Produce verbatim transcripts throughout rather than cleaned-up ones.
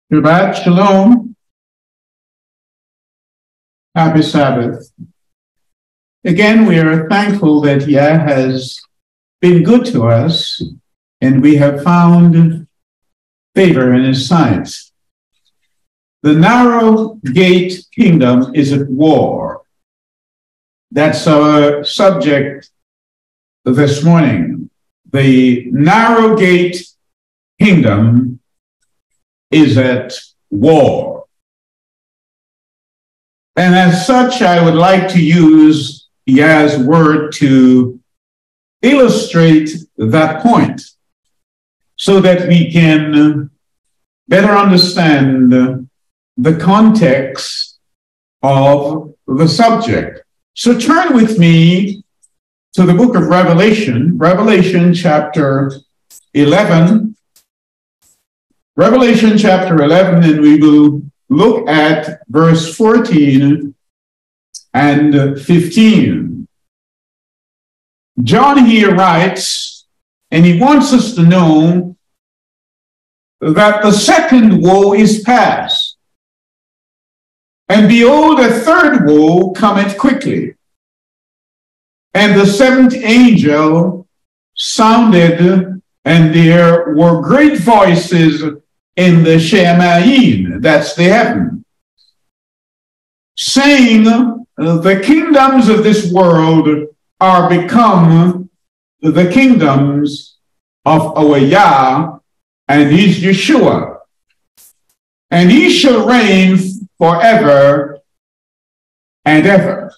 Shabbat Shalom. Happy Sabbath. Again, we are thankful that Yah has been good to us and we have found favor in his sight. The narrow gate kingdom is at war. That's our subject this morning. The narrow gate kingdom is at war. And as such, I would like to use Yah's word to illustrate that point so that we can better understand the context of the subject. So turn with me to the book of Revelation, Revelation chapter eleven. Revelation chapter eleven, and we will look at verse fourteen and fifteen. John here writes, and he wants us to know that the second woe is past. And behold, a third woe cometh quickly. And the seventh angel sounded, and there were great voices in the Shemaim, that's the heaven, saying, the kingdoms of this world are become the kingdoms of our Yah and his Yeshua, and he shall reign forever and ever.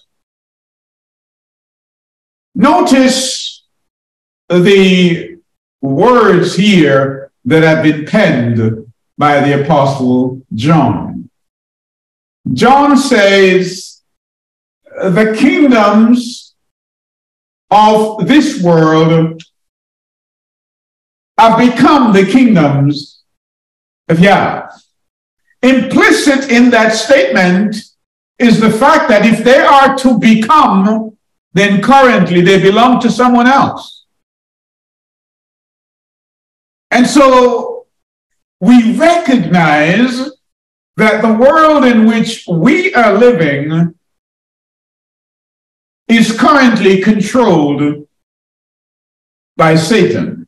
Notice the words here that have been penned by the Apostle John. John says, the kingdoms of this world have become the kingdoms of Yah. Implicit in that statement is the fact that if they are to become, then currently they belong to someone else. And so we recognize that the world in which we are living is currently controlled by Satan.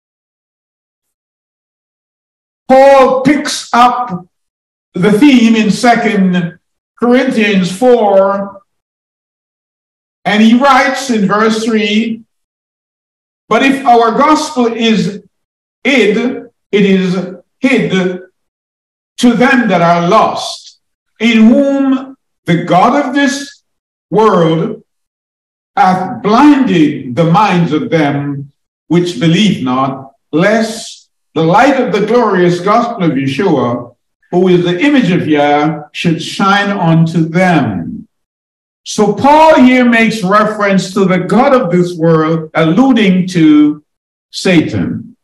Paul picks up the theme in Second Corinthians four, and he writes in verse three, but if our gospel is hid, it is hid to them that are lost, in whom the God of this world hath blinded the minds of them which believe not, lest the light of the glorious gospel of Yeshua, who is the image of Yah, should shine unto them. So Paul here makes reference to the God of this world, alluding to Satan.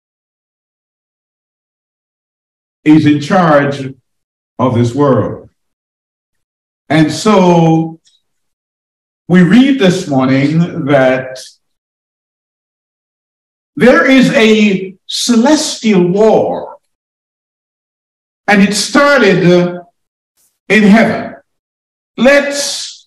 He's in charge of this world. And so we read this morning that there is a celestial war, and it started uh, in heaven. Let's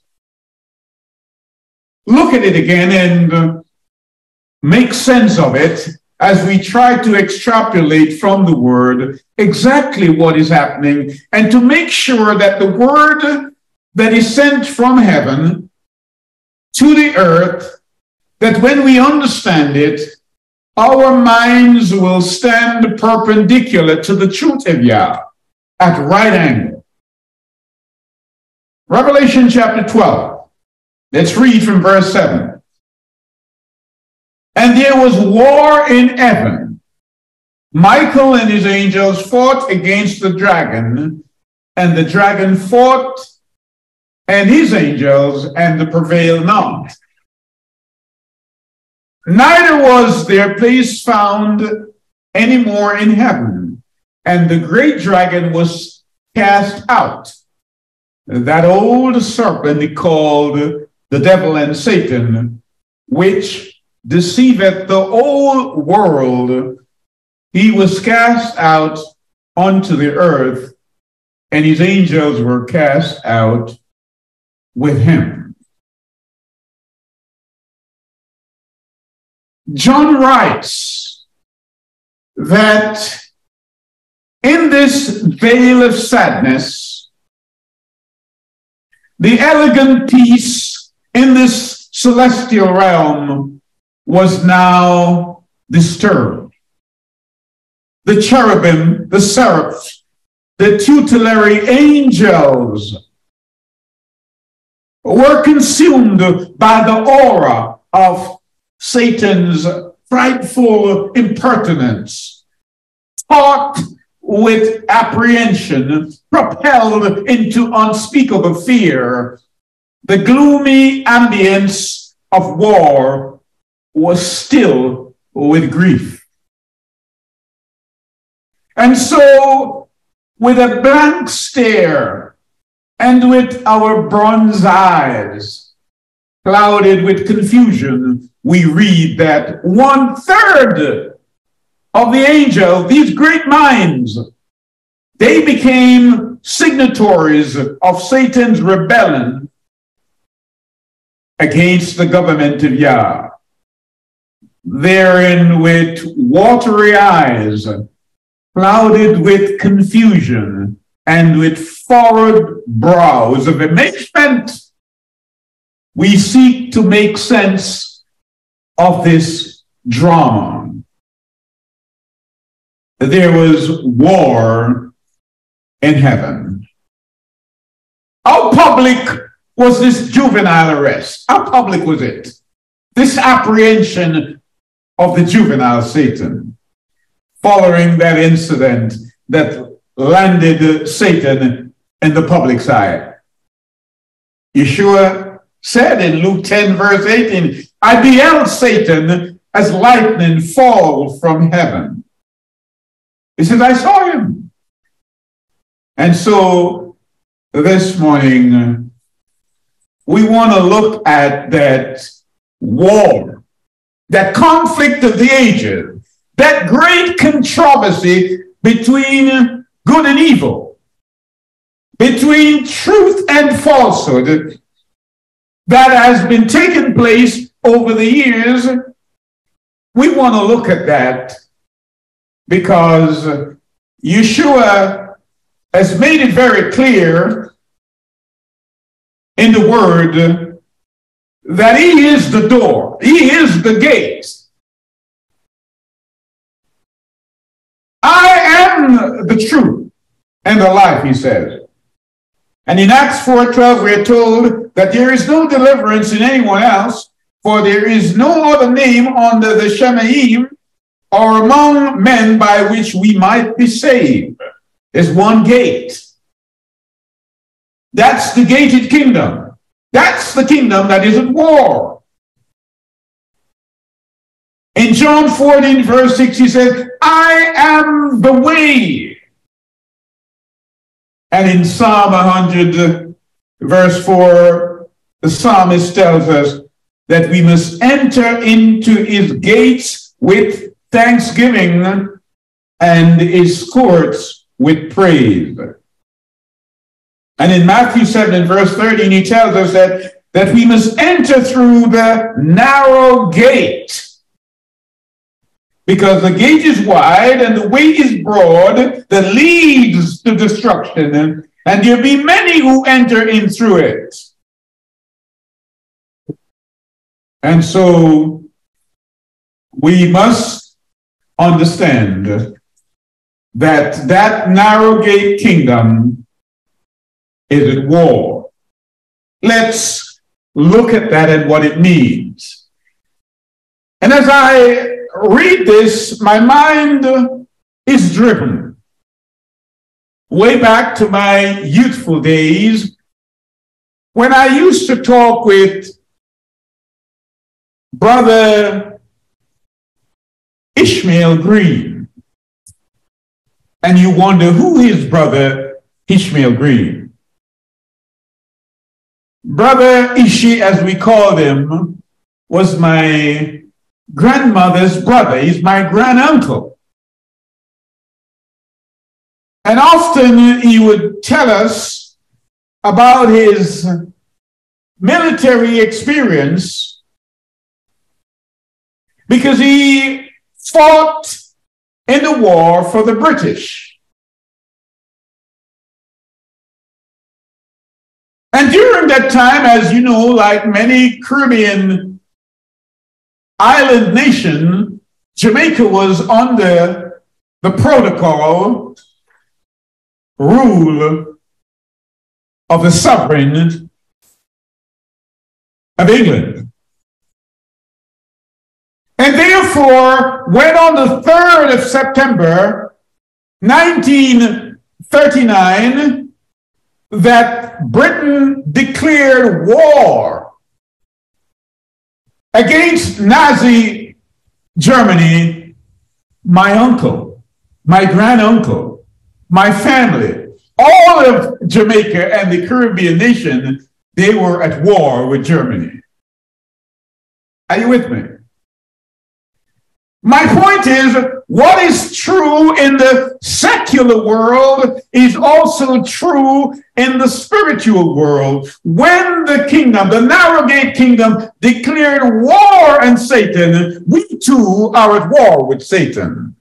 look at it again and uh, make sense of it as we try to extrapolate from the word exactly what is happening, and to make sure that the word that is sent from heaven to the earth, that when we understand it, our minds will stand perpendicular to the truth of Yah at right angle. Revelation chapter twelve. Let's read from verse seven. And there was war in heaven. Michael and his angels fought against the dragon, and the dragon fought and his angels, and they prevailed not. Neither was their place found any more in heaven, and the great dragon was cast out, that old serpent called the devil and Satan, which deceiveth the whole world. He was cast out unto the earth, and his angels were cast out with him. John writes that in this veil of sadness, the elegant peace in this celestial realm was now disturbed. The cherubim, the seraphs, the tutelary angels were consumed by the aura of Satan's frightful impertinence, taught with apprehension, propelled into unspeakable fear. The gloomy ambience of war was still with grief. And so, with a blank stare and with our bronze eyes clouded with confusion, we read that one third of the angels, these great minds, they became signatories of Satan's rebellion against the government of Yah. Therein, with watery eyes, clouded with confusion, and with furrowed brows of amazement, we seek to make sense of this drama. There was war in heaven. How public was this juvenile arrest? How public was it? This apprehension of the juvenile Satan, following that incident that landed Satan in the public's eye. Yeshua said in Luke ten, verse eighteen, I beheld Satan as lightning fall from heaven. He says, I saw him. And so this morning, we want to look at that war, that conflict of the ages, that great controversy between good and evil, between truth and falsehood that has been taking place over the years. We want to look at that because Yeshua has made it very clear in the word that he is the door, he is the gate. I am the truth and the life, he says. And in Acts four twelve, we are told that there is no deliverance in anyone else, for there is no other name under the Shemaim or among men by which we might be saved. There's one gate. That's the gated kingdom. That's the kingdom that is at war. In John fourteen, verse six, he says, I am the way. And in Psalm one hundred, verse four, the psalmist tells us that we must enter into his gates with thanksgiving and his courts with praise. And in Matthew seven, verse thirteen, he tells us that, that we must enter through the narrow gate, because the gate is wide and the way is broad that leads to destruction, and there be many who enter in through it. And so we must understand that that narrow gate kingdom is at war. Let's look at that and what it means. And as I read this, my mind is driven way back to my youthful days when I used to talk with Brother Ishmael Green. And you wonder, who is Brother Ishmael Green? Brother Ishi, as we called him, was my grandmother's brother. He's my granduncle. And often he would tell us about his military experience because he fought in the war for the British. And during that time, as you know, like many Caribbean island nation, Jamaica was under the protocol rule of the sovereign of England. And therefore, when on the third of September, nineteen thirty-nine, that Britain declared war against Nazi Germany, my uncle, my granduncle, my family, all of Jamaica and the Caribbean nation, they were at war with Germany. Are you with me? My point is, what is true in the secular world is also true in the spiritual world. When the kingdom, the Narrowgate kingdom, declared war on Satan, we too are at war with Satan.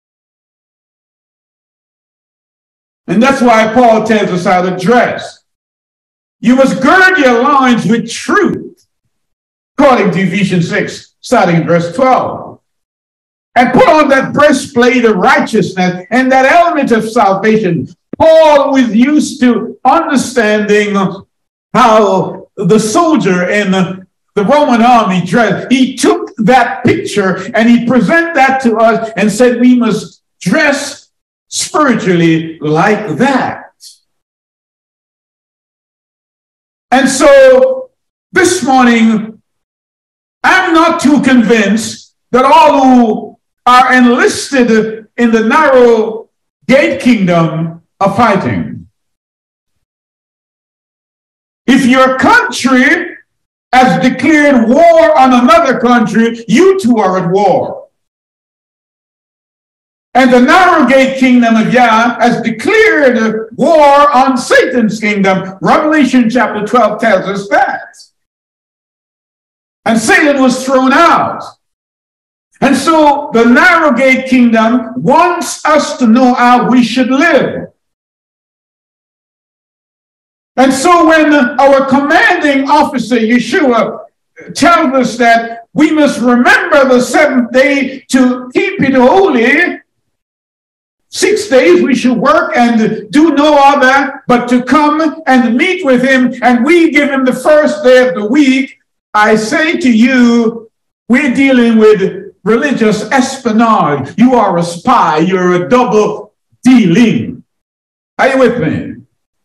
And that's why Paul tells us how to dress. You must gird your loins with truth, according to Ephesians six, starting in verse twelve. And put on that breastplate of righteousness and that element of salvation. Paul was used to understanding how the soldier in the Roman army dressed. He took that picture and he presented that to us and said we must dress spiritually like that. And so this morning, I'm not too convinced that all who are enlisted in the narrow gate kingdom are fighting. If your country has declared war on another country, you two are at war. And the narrow gate kingdom of Yah has declared war on Satan's kingdom. Revelation chapter twelve tells us that. And Satan was thrown out. And so the narrow gate kingdom wants us to know how we should live. And so when our commanding officer, Yeshua, tells us that we must remember the seventh day to keep it holy, six days we should work and do no other but to come and meet with him, and we give him the first day of the week, I say to you, we're dealing with religious espionage. You are a spy. You're a double dealing. Are you with me?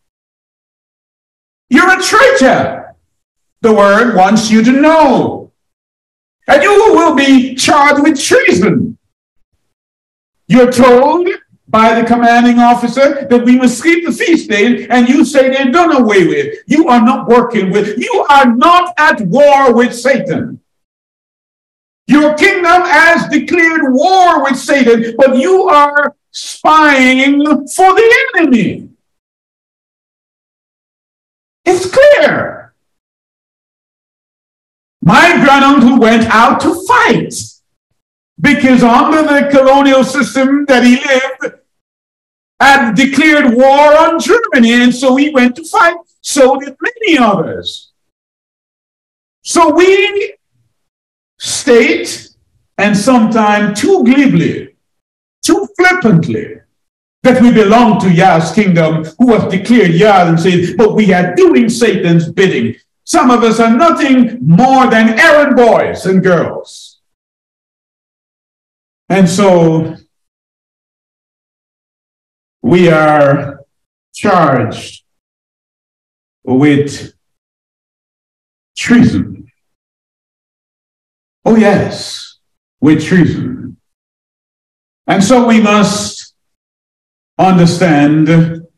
You're a traitor. The word wants you to know. And you will be charged with treason. You're told by the commanding officer that we must keep the feast days, and you say they're done away with. You are not working with, you are not at war with Satan. Your kingdom has declared war with Satan, but you are spying for the enemy. It's clear. My granduncle went out to fight because under the colonial system that he lived had declared war on Germany, and so he went to fight. So did many others. So we state, and sometimes too glibly, too flippantly, that we belong to Yah's kingdom, who have declared Yah and said, but we are doing Satan's bidding. Some of us are nothing more than errand boys and girls. And so we are charged with treason. Oh, yes, with treason. And so we must understand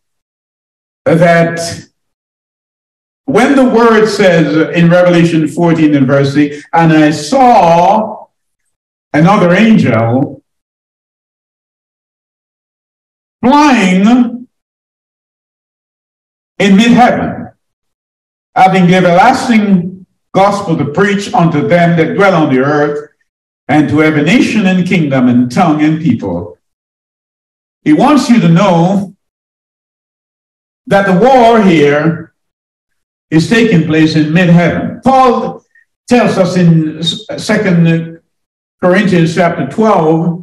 that when the word says in Revelation fourteen and verse eight, and I saw another angel flying in mid-heaven, having the everlasting gospel to preach unto them that dwell on the earth, and to every nation and kingdom and tongue and people. He wants you to know that the war here is taking place in mid-heaven. Paul tells us in Second Corinthians chapter twelve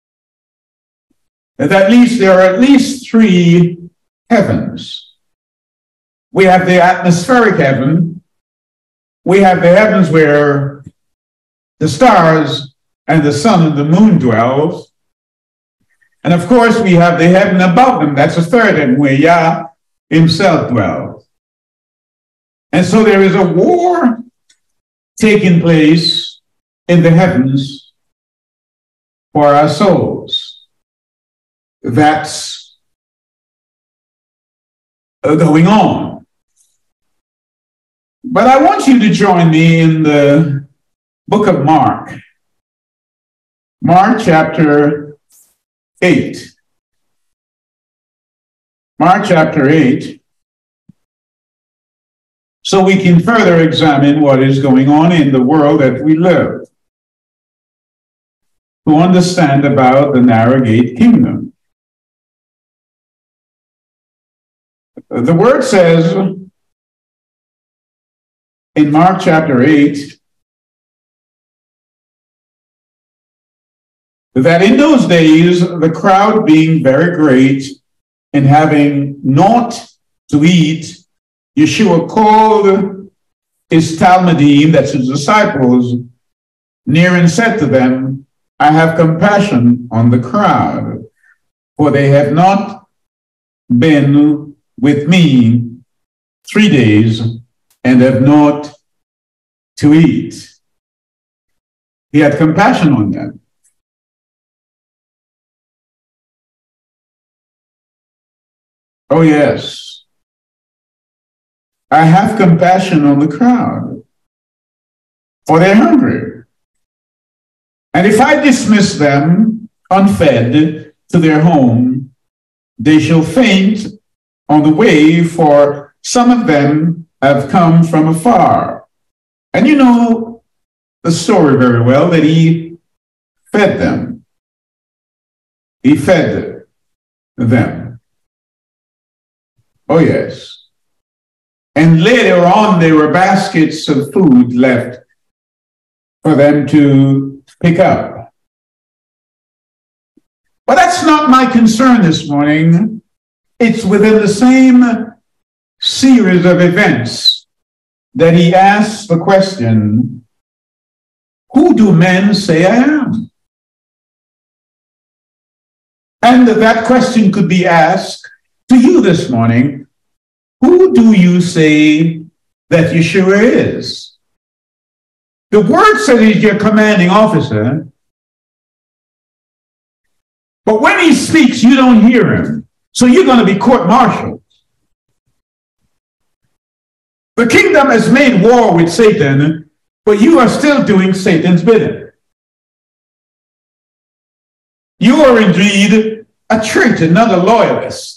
that at least there are at least three heavens. We have the atmospheric heaven. We have the heavens where the stars and the sun and the moon dwells. And of course, we have the heaven above them. That's the third heaven where Yah himself dwells. And so there is a war taking place in the heavens for our souls. That's going on. But I want you to join me in the book of Mark. Mark chapter eight. Mark chapter eight. So we can further examine what is going on in the world that we live, to understand about the narrow gate kingdom. The word says in Mark chapter eight that in those days, the crowd being very great and having naught to eat, Yeshua called his Talmudim, that's his disciples, near and said to them, I have compassion on the crowd, for they have not been with me three days and have naught to eat. He had compassion on them. Oh, yes. I have compassion on the crowd, for they're hungry. And if I dismiss them unfed to their home, they shall faint on the way, for some of them have come from afar. And you know the story very well, that he fed them. He fed them. Oh, yes. And later on, there were baskets of food left for them to pick up. But that's not my concern this morning. It's within the same series of events that he asks the question, who do men say I am? And that question could be asked to you this morning. Who do you say that Yeshua is? The word says he's your commanding officer, but when he speaks, you don't hear him. So you're going to be court-martialed. The kingdom has made war with Satan, but you are still doing Satan's bidding. You are indeed a traitor, not a loyalist.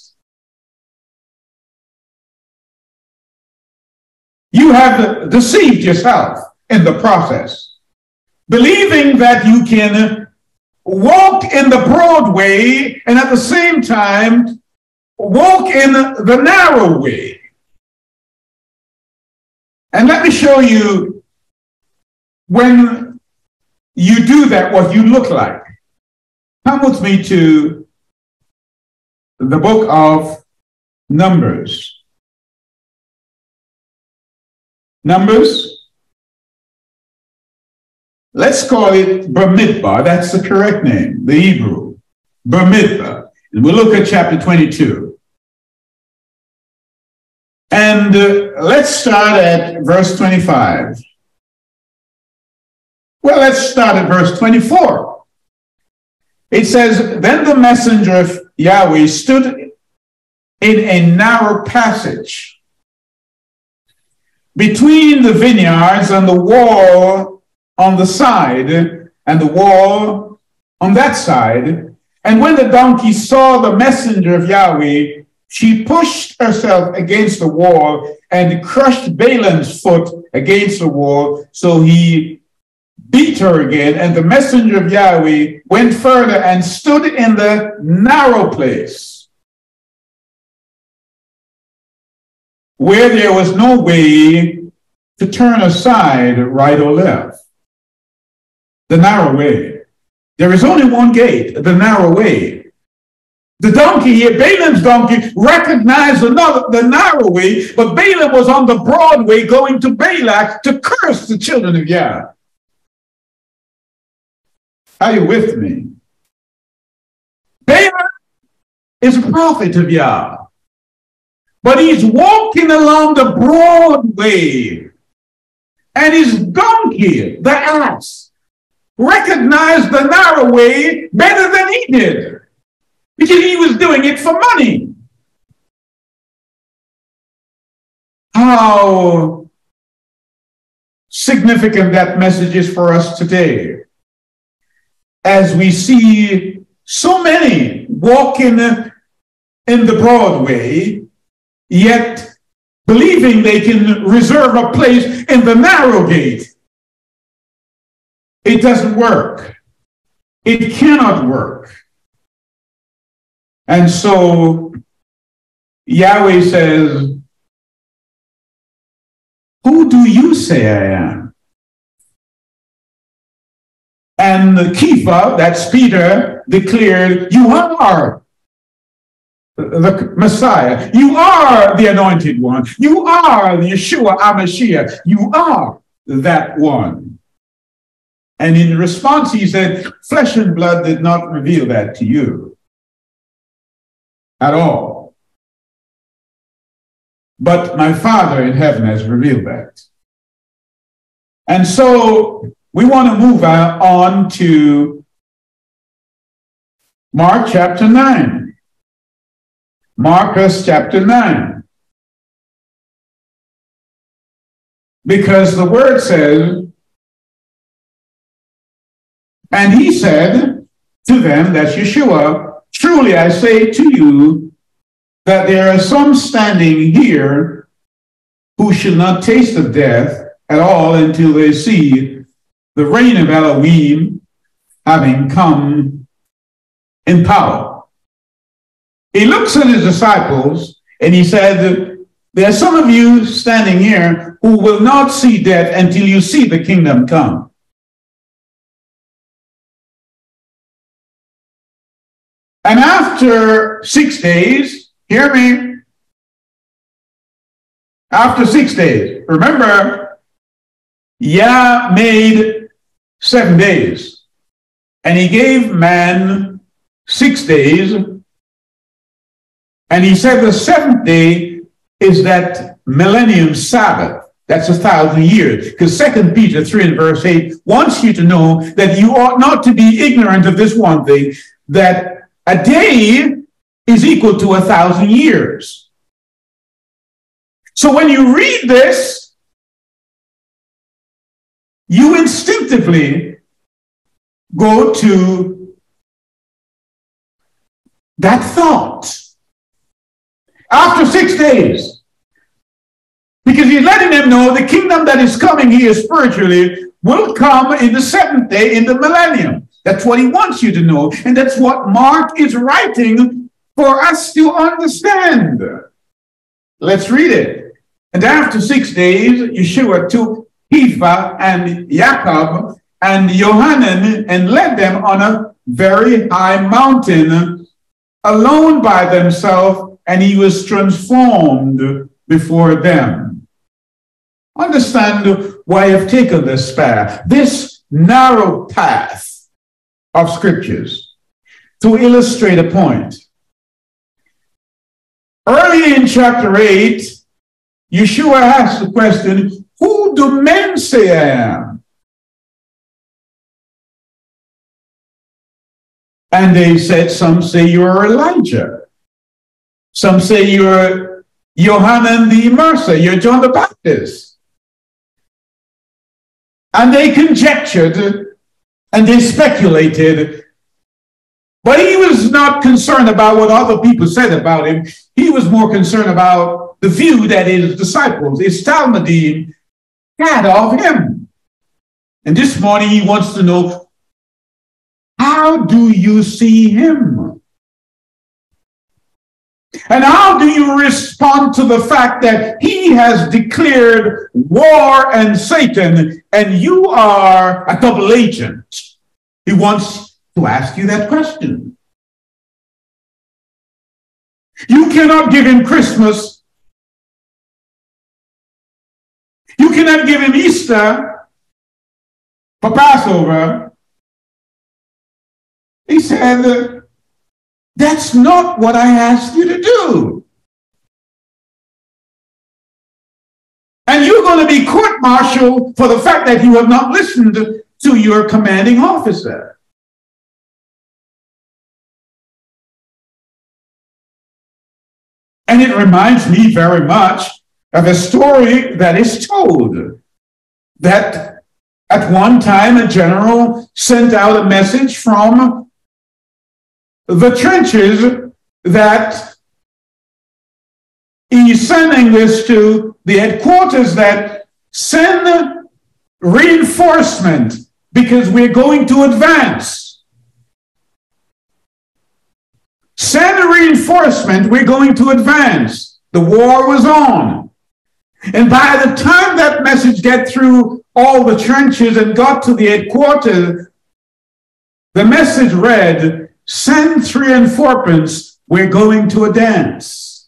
You have deceived yourself in the process, believing that you can walk in the broad way and at the same time walk in the narrow way. And let me show you when you do that, what you look like. Come with me to the book of Numbers. Numbers, let's call it Bamidbar. That's the correct name, the Hebrew, Bamidbar. And we'll look at chapter twenty-two. And uh, let's start at verse twenty-five. Well, let's start at verse twenty-four. It says, then the messenger of Yahweh stood in a narrow passage between the vineyards and the wall on the side, and the wall on that side, And when the donkey saw the messenger of Yahweh, she pushed herself against the wall and crushed Balaam's foot against the wall. So he beat her again. And the messenger of Yahweh went further and stood in the narrow place, where there was no way to turn aside right or left. The narrow way. There is only one gate, the narrow way. The donkey here, Balaam's donkey, recognized another, the narrow way, but Balaam was on the broad way going to Balak to curse the children of Yah. Are you with me? Balaam is a prophet of Yah, but he's walking along the broad way, and his donkey, the ass, recognized the narrow way better than he did, because he was doing it for money. How significant that message is for us today, as we see so many walking in the broad way, yet believing they can reserve a place in the narrow gate. It doesn't work. It cannot work. And so Yahweh says, who do you say I am? And Kepha, that's Peter, declared, you are the Messiah. You are the anointed one. You are the Yeshua HaMashiach. You are that one. And in response, he said, flesh and blood did not reveal that to you at all, but my Father in heaven has revealed that. And so we want to move on to Mark chapter nine. Marcus chapter nine. Because the word says, and he said to them, that's Yeshua, truly I say to you that there are some standing here who shall not taste of death at all until they see the reign of Elohim having come in power. He looks at his disciples and he said, there are some of you standing here who will not see death until you see the kingdom come. And after six days, hear me, after six days, remember, Yah made seven days, and he gave man six days, and he said the seventh day is that millennium Sabbath. That's a thousand years, because Second Peter three and verse eight wants you to know that you ought not to be ignorant of this one thing, that a day is equal to a thousand years. So when you read this, you instinctively go to that thought. After six days, because he's letting them know the kingdom that is coming here spiritually will come in the seventh day in the millennium. That's what he wants you to know. And that's what Mark is writing for us to understand. Let's read it. And after six days, Yeshua took Kepha and Jacob and Yohanan and led them on a very high mountain, alone by themselves, and he was transformed before them. Understand why I've taken this path, this narrow path of scriptures, to illustrate a point. Early in chapter eight, Yeshua asked the question, who do men say I am? And they said, some say you're Elijah. Some say you're Yohanan the Immerser, you're John the Baptist. And they conjectured and they speculated But he was not concerned about what other people said about him. He was more concerned about the view that his disciples, his Talmudim, had of him. And this morning he wants to know, how do you see him? And how do you respond to the fact that he has declared war on Satan and you are a double agent? He wants to ask you that question. You cannot give him Christmas. You cannot give him Easter for Passover. He said, that's not what I asked you to do. And you're going to be court-martialed for the fact that you have not listened to your commanding officer. And it reminds me very much of a story that is told that at one time a general sent out a message from the trenches that he's sending this to the headquarters that send reinforcement because we're going to advance. Send a reinforcement, we're going to advance. The war was on. And by the time that message got through all the trenches and got to the headquarters, the message read, send three and fourpence, we're going to a dance.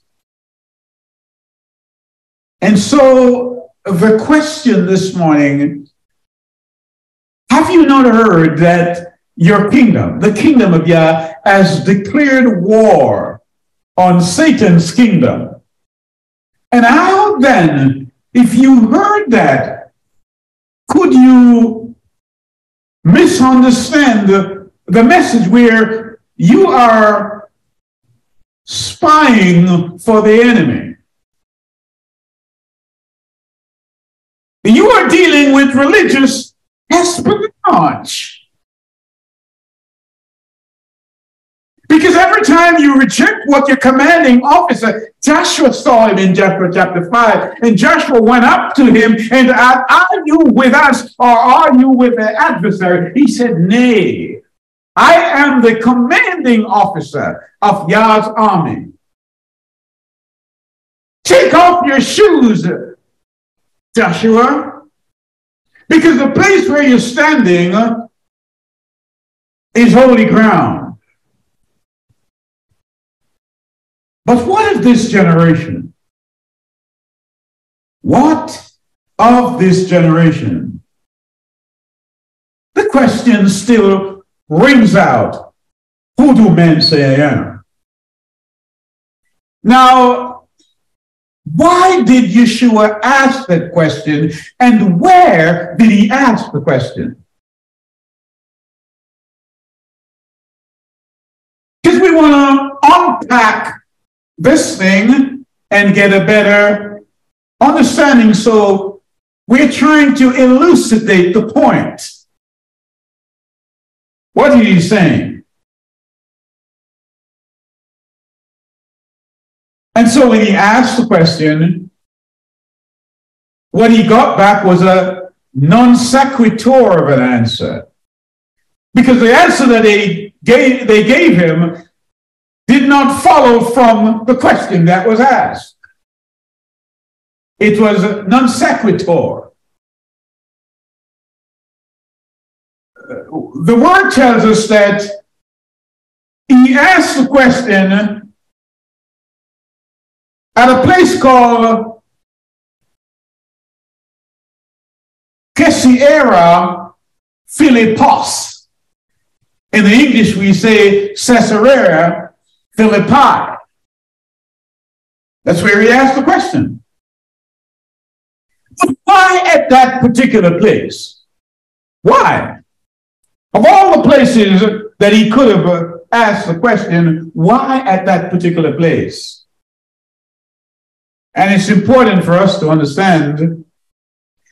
And so the question this morning, have you not heard that your kingdom, the kingdom of Yah, has declared war on Satan's kingdom? And how then, if you heard that, could you misunderstand the, the message where you are spying for the enemy? You are dealing with religious espionage. Because every time you reject what your commanding officer, Joshua saw him in Joshua chapter five, and Joshua went up to him and asked, are you with us or are you with the adversary? He said, nay, I am the commanding officer of Yah's army. Take off your shoes, Joshua, because the place where you're standing is holy ground. But what of this generation? What of this generation? The question still rings out. Who do men say I am? Now, why did Yeshua ask that question, and where did he ask the question? Because we want to unpack this thing and get a better understanding. So we're trying to elucidate the point. What is he saying? And so when he asked the question, what he got back was a non sequitur of an answer. Because the answer that they gave, they gave him did not follow from the question that was asked. It was non sequitur. The word tells us that he asked the question at a place called Caesarea Philippos. In the English, we say Caesarea Philippi. That's where he asked the question. But why at that particular place? Why? Of all the places that he could have asked the question, why at that particular place? And it's important for us to understand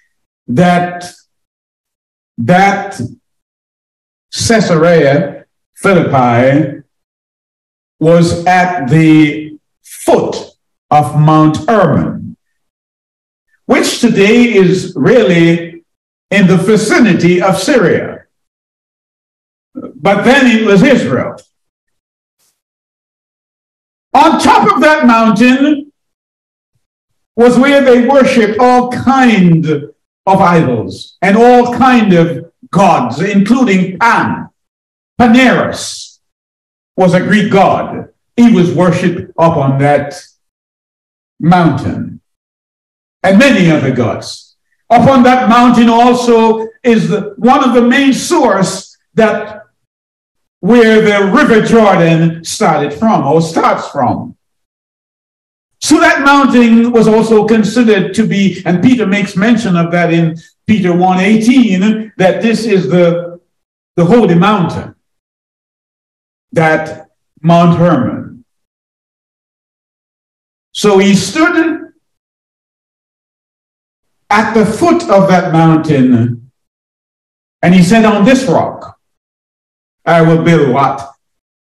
that that Caesarea Philippi was at the foot of Mount Hermon, which today is really in the vicinity of Syria. But then it was Israel. On top of that mountain was where they worshiped all kind of idols and all kind of gods, including Pan. Paneras was a Greek god. He was worshipped up on that mountain, and many other gods. Up on that mountain also is the, one of the main sources that where the River Jordan started from, or starts from. So that mountain was also considered to be, and Peter makes mention of that in Peter one eighteen, that this is the, the holy mountain, that Mount Hermon. So he stood at the foot of that mountain, and he said, on this rock, I will build what?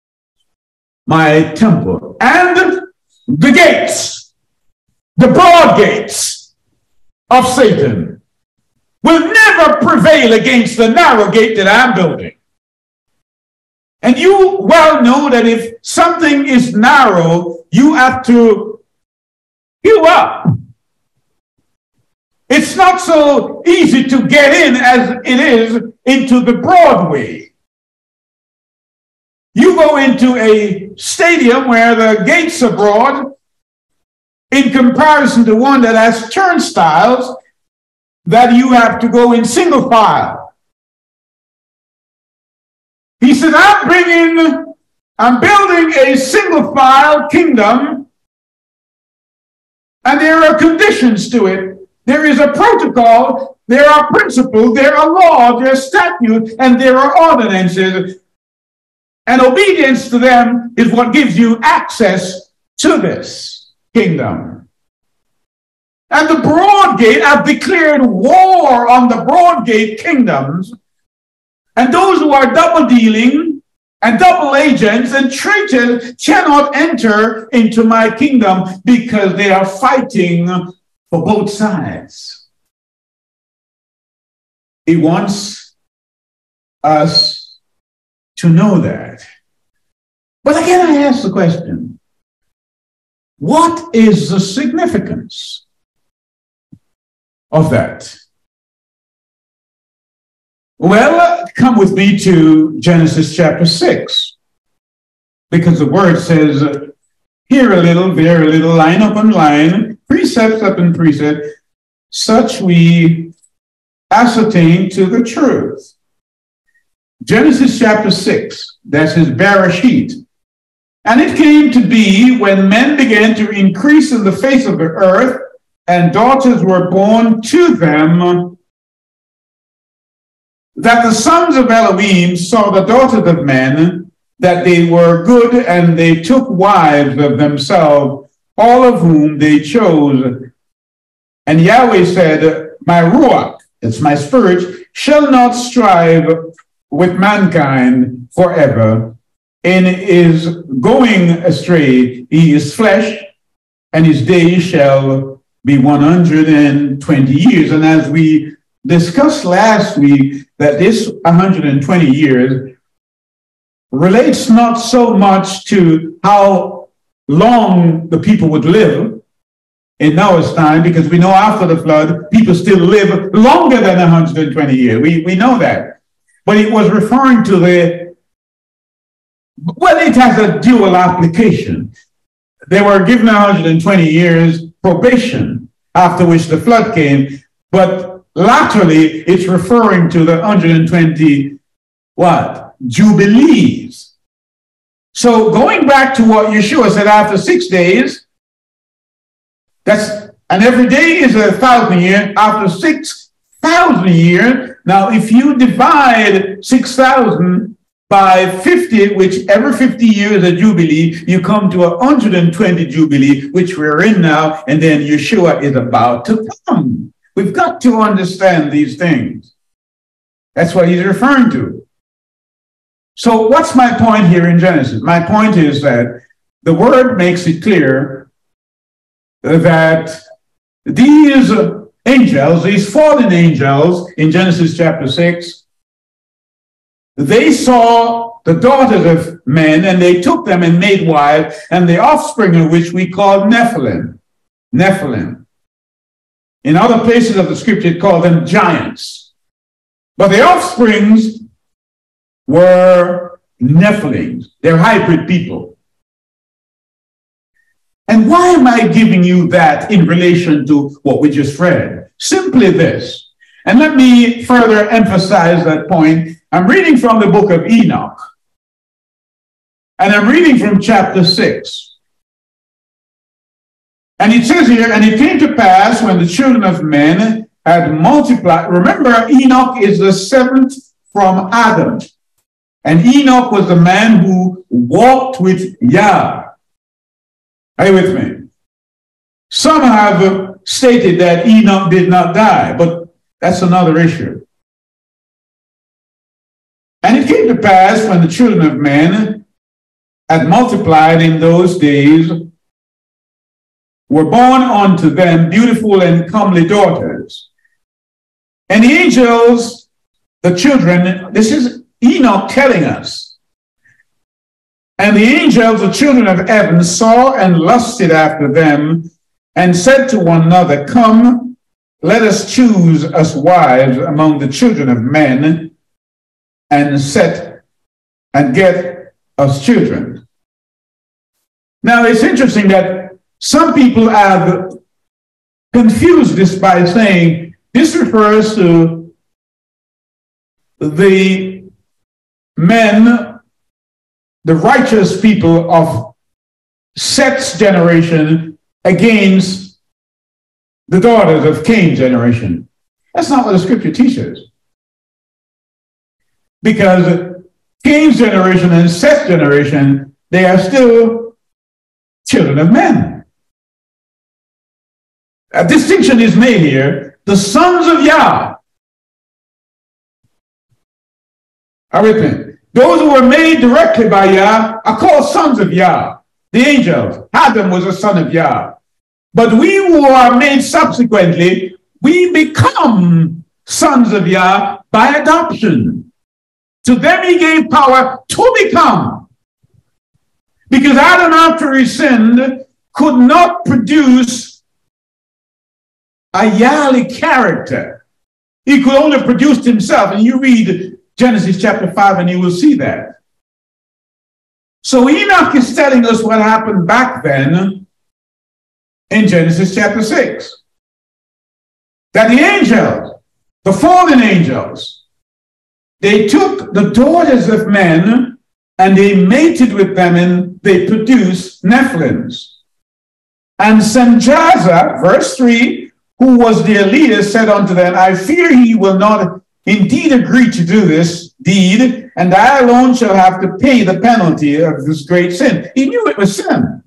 My temple. And the gates, the broad gates of Satan will never prevail against the narrow gate that I'm building. And you well know that if something is narrow, you have to hew up. It's not so easy to get in as it is into the broad way. You go into a stadium where the gates are broad in comparison to one that has turnstiles that you have to go in single file. He said, I'm bringing, I'm building a single file kingdom, and there are conditions to it. There is a protocol, there are principles, there are laws, there are statutes, and there are ordinances. And obedience to them is what gives you access to this kingdom. And the broad gate, I've declared war on the broad gate kingdoms. And those who are double dealing and double agents and traitors cannot enter into my kingdom because they are fighting for both sides. He wants us to know that. But again, I ask the question, what is the significance of that? Well, come with me to Genesis chapter six, because the word says, here a little, there a little, line upon line, precepts upon precept, such we ascertain to the truth. Genesis chapter six, that's his Bereshit. And it came to be when men began to increase in the face of the earth, and daughters were born to them, that the sons of Elohim saw the daughters of men, that they were good, and they took wives of themselves, all of whom they chose. And Yahweh said, my Ruach, it's my spirit, shall not strive with mankind forever, and is going astray. He is flesh, and his days shall be one hundred twenty years. And as we discussed last week, that this one hundred twenty years relates not so much to how long the people would live in Noah's time, because we know after the flood, people still live longer than one hundred twenty years. We, we know that. But it was referring to the, well, it has a dual application. They were given one hundred twenty years probation, after which the flood came, but laterally it's referring to the one hundred twenty, what? Jubilees. So going back to what Yeshua said, after six days, that's, and every day is a thousand years, after six thousand years. Now, if you divide six thousand by fifty, which every fifty years a jubilee, you come to a one hundred twenty jubilee, which we're in now, and then Yeshua is about to come. We've got to understand these things. That's what he's referring to. So what's my point here in Genesis? My point is that the word makes it clear that these angels, these fallen angels in Genesis chapter six, they saw the daughters of men and they took them and made wives, and the offspring of which we call Nephilim. Nephilim. In other places of the scripture, it called them giants. But the offsprings were Nephilims. They're hybrid people. And why am I giving you that in relation to what we just read? Simply this. And let me further emphasize that point. I'm reading from the book of Enoch. And I'm reading from chapter six. And it says here, and it came to pass when the children of men had multiplied. Remember, Enoch is the seventh from Adam. And Enoch was the man who walked with Yah. Are you with me? Some have stated that Enoch did not die, but that's another issue. And it came to pass when the children of men had multiplied in those days, were born unto them beautiful and comely daughters. And the angels, the children, this is Enoch telling us, and the angels, the children of heaven, saw and lusted after them, and said to one another, come, let us choose us wives among the children of men, and set and get us children. Now, it's interesting that some people have confused this by saying this refers to the men, the righteous people of Seth's generation against the daughters of Cain's generation. That's not what the scripture teaches. Because Cain's generation and Seth's generation, they are still children of men. A distinction is made here. The sons of Yah are with me. Those who were made directly by Yah are called sons of Yah. The angels. Adam was a son of Yah. But we who are made subsequently, we become sons of Yah by adoption. To them he gave power to become. Because Adam, after he sinned, could not produce a Yahweh character. He could only produce himself. And you read Genesis chapter five and you will see that. So Enoch is telling us what happened back then in Genesis chapter six. That the angels, the fallen angels, they took the daughters of men and they mated with them and they produced Nephilims. And Semjaza, verse three, who was their leader, said unto them, I fear he will not indeed agree to do this deed, and I alone shall have to pay the penalty of this great sin. He knew it was sin.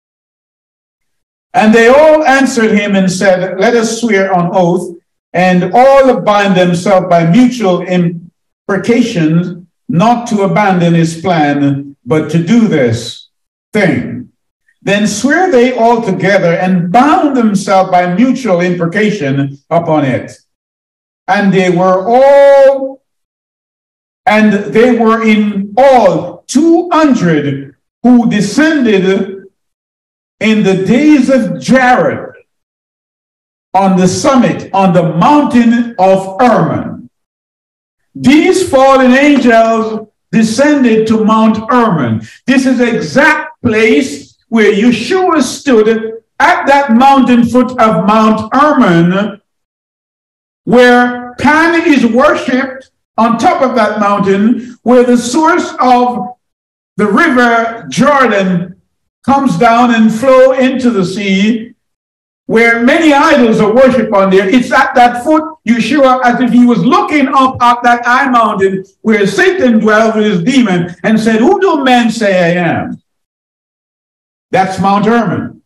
And they all answered him and said, let us swear on oath, and all bind themselves by mutual imprecations not to abandon his plan, but to do this thing. Then swear they all together and bound themselves by mutual imprecation upon it. And they were all, and they were in all two hundred who descended in the days of Jared on the summit, on the mountain of Hermon. These fallen angels descended to Mount Hermon. This is the exact place where Yeshua stood at that mountain foot of Mount Hermon, where Pan is worshipped on top of that mountain, where the source of the river Jordan comes down and flow into the sea, where many idols are worshipped on there. It's at that foot, Yeshua, as if he was looking up at that high mountain where Satan dwells with his demon and said, who do men say I am? That's Mount Hermon.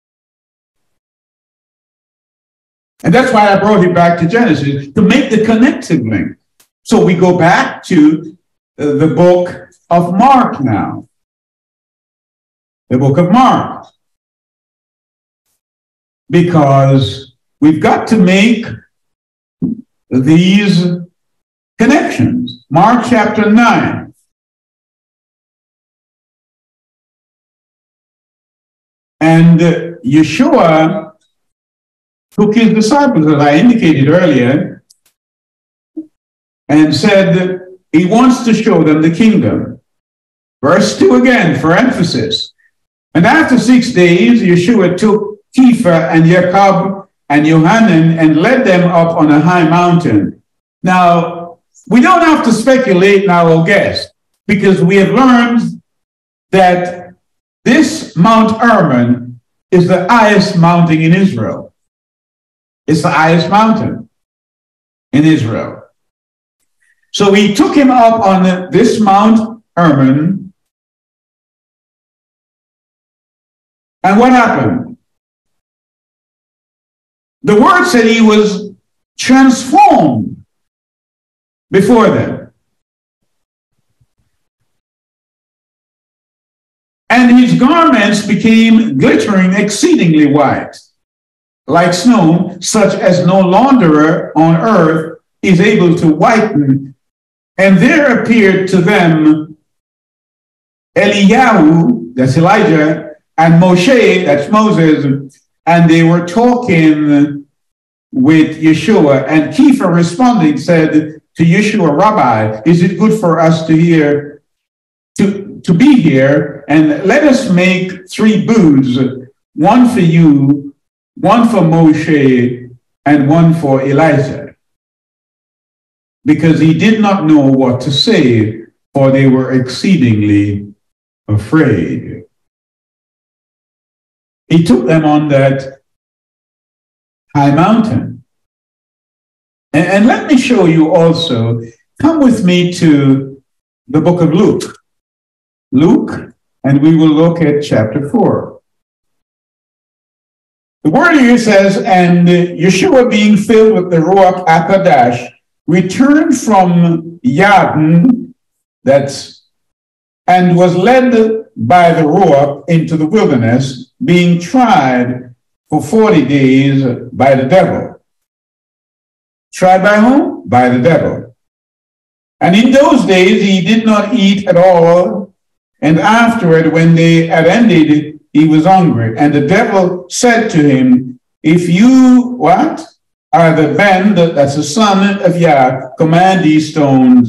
And that's why I brought it back to Genesis, to make the connective link. So we go back to uh, the book of Mark now. The book of Mark. Because we've got to make these connections. Mark chapter nine. And Yeshua took his disciples, as I indicated earlier, and said he wants to show them the kingdom. Verse two again, for emphasis. And after six days, Yeshua took Kepha and Jacob and Yohanan and led them up on a high mountain. Now, we don't have to speculate now or guess, because we have learned that this Mount Hermon is the highest mountain in Israel. It's the highest mountain in Israel. So he took him up on this Mount Hermon. And what happened? The word said he was transformed before them. And his garments became glittering exceedingly white, like snow, such as no launderer on earth is able to whiten. And there appeared to them Eliyahu, that's Elijah, and Moshe, that's Moses, and they were talking with Yeshua. And Kepha responding said to Yeshua, Rabbi, is it good for us to hear, to, to be here? And let us make three booths, one for you, one for Moshe, and one for Elijah. Because he did not know what to say, for they were exceedingly afraid. He took them on that high mountain. And, and let me show you also, come with me to the book of Luke. Luke, and we will look at chapter four. The word here says, and Yeshua being filled with the Ruach HaKodesh, returned from Yarden, that's, and was led by the Ruach into the wilderness, being tried for forty days by the devil. Tried by whom? By the devil. And in those days he did not eat at all, and afterward, when they had ended, he was hungry. And the devil said to him, if you, what? Are the Ben, that's the son of Yah, command these stones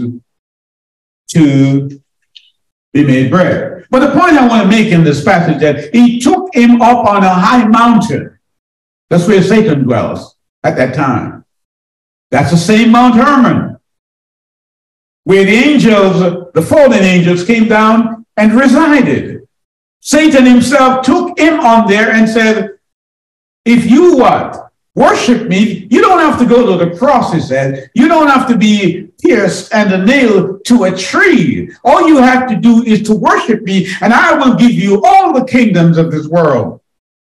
to be made bread. But the point I want to make in this passage that he took him up on a high mountain. That's where Satan dwells at that time. That's the same Mount Hermon, where the angels, the fallen angels, came down and resided. Satan himself took him on there and said, if you what? Worship me, you don't have to go to the cross, he said. You don't have to be pierced and a nail to a tree. All you have to do is to worship me, and I will give you all the kingdoms of this world.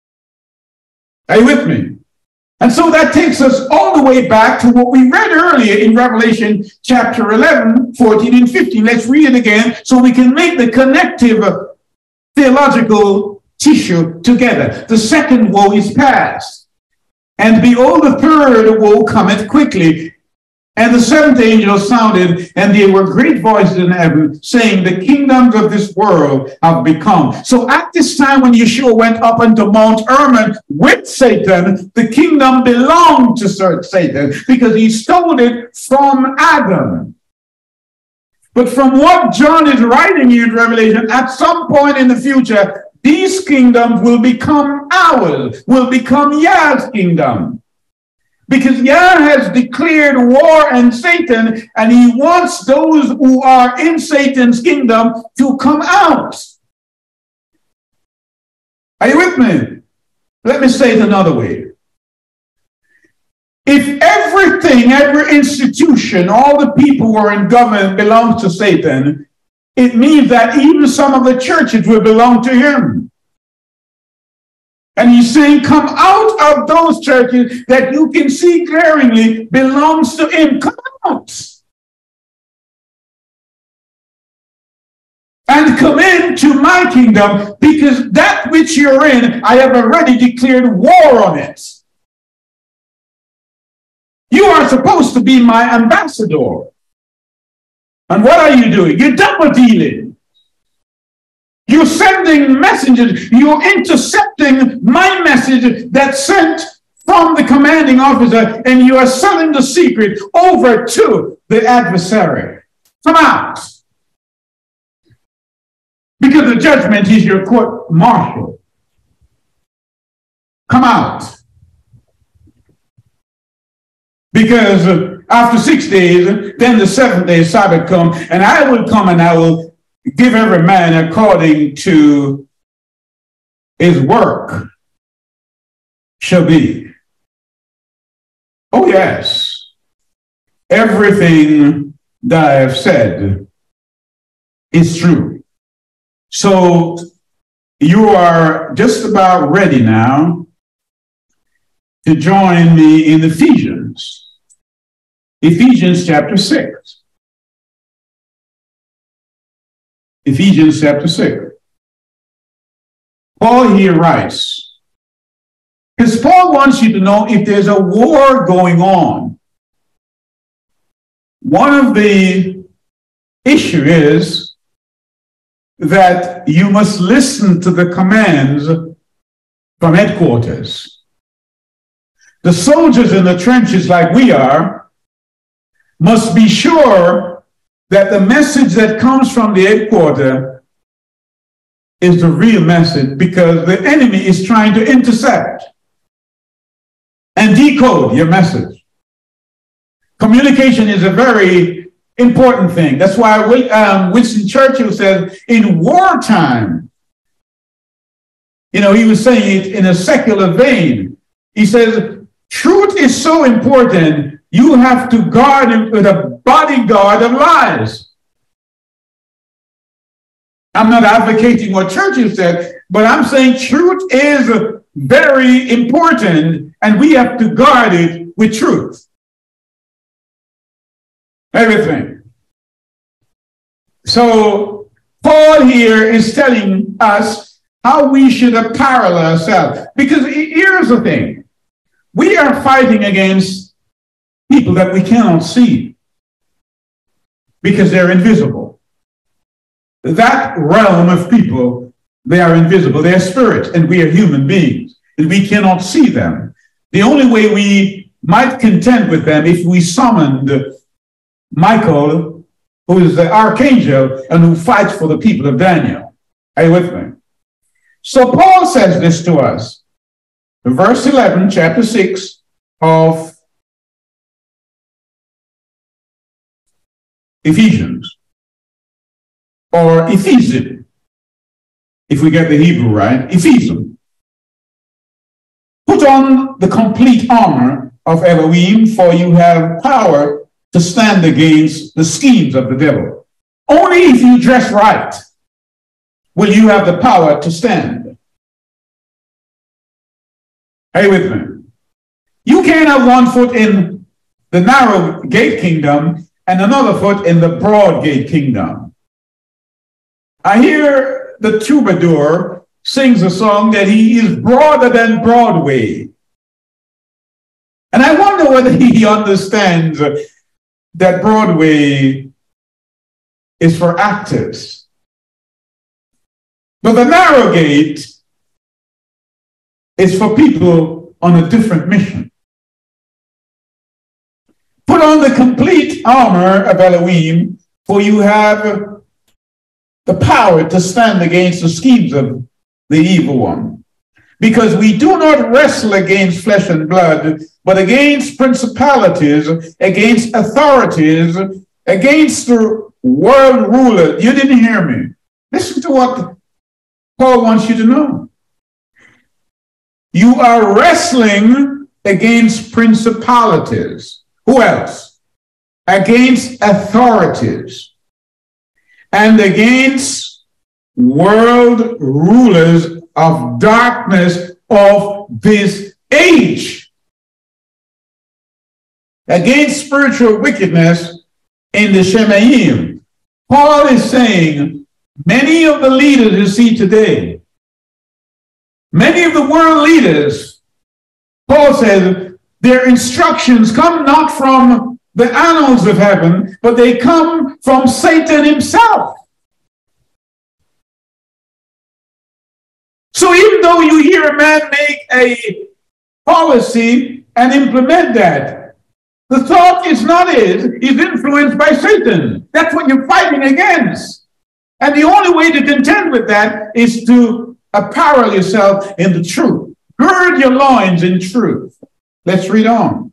Are you with me? And so that takes us all the way back to what we read earlier in Revelation chapter eleven, fourteen, and fifteen. Let's read it again so we can make the connective theological tissue together. The second woe is past. And behold, the third woe cometh quickly. And the seventh angel sounded, and there were great voices in heaven, saying, the kingdoms of this world have become. So at this time when Yeshua went up into Mount Hermon with Satan, the kingdom belonged to Satan, because he stole it from Adam. But from what John is writing here in Revelation, at some point in the future, these kingdoms will become ours, will become Yah's kingdom. Because Yah has declared war on Satan, and he wants those who are in Satan's kingdom to come out. Are you with me? Let me say it another way. If everything, every institution, all the people who are in government belongs to Satan, it means that even some of the churches will belong to him. And he's saying, come out of those churches that you can see glaringly belongs to him. Come out. and come into my kingdom, because that which you're in, I have already declared war on it. You are supposed to be my ambassador. And what are you doing? You're double dealing. You're sending messengers. You're intercepting my message that's sent from the commanding officer, and you are selling the secret over to the adversary. Come out. Because the judgment is your court martial. Come out. Because after six days, then the seventh day Sabbath come, and I will come and I will give every man according to his work shall be. Oh yes, everything that I have said is true. So you are just about ready now to join me in Ephesians. Ephesians chapter six. Ephesians chapter six. Paul here writes, because Paul wants you to know if there's a war going on. One of the issue is that you must listen to the commands from headquarters. The soldiers in the trenches, like we are, must be sure that the message that comes from the headquarters is the real message, because the enemy is trying to intercept and decode your message. Communication is a very important thing. That's why um, Winston Churchill said in wartime, you know, he was saying it in a secular vein. He says, truth is so important, you have to guard it with a bodyguard of lies. I'm not advocating what Churchill said, but I'm saying truth is very important, and we have to guard it with truth. Everything. So Paul here is telling us how we should apparel ourselves. Because here's the thing. We are fighting against people that we cannot see because they're invisible. That realm of people, they are invisible. They are spirits, and we are human beings, and we cannot see them. The only way we might contend with them if we summoned Michael, who is the archangel and who fights for the people of Daniel. Are you with me? So Paul says this to us. In verse eleven, chapter six of Ephesians, or Ephesians, if we get the Hebrew right, Ephesians. Put on the complete armor of Elohim, for you have power to stand against the schemes of the devil. Only if you dress right will you have the power to stand. Are you with me? You can't have one foot in the narrow gate kingdom and another foot in the broad gate kingdom. I hear the troubadour sings a song that he is broader than Broadway. And I wonder whether he understands that Broadway is for actors. But the narrow gate is for people on a different mission. Put on the complete armor of Elohim, for you have the power to stand against the schemes of the evil one. Because we do not wrestle against flesh and blood, but against principalities, against authorities, against the world ruler. You didn't hear me. Listen to what Paul wants you to know. You are wrestling against principalities. Who else? Against authorities and against world rulers of darkness of this age, against spiritual wickedness in the Shemayim. Paul is saying Many of the leaders you see today, many of the world leaders, Paul says, their instructions come not from the annals of heaven, but they come from Satan himself. So even though you hear a man make a policy and implement that, the thought is not his, he's influenced by Satan. That's what you're fighting against. And the only way to contend with that is to apparel yourself in the truth. Gird your loins in truth. Let's read on.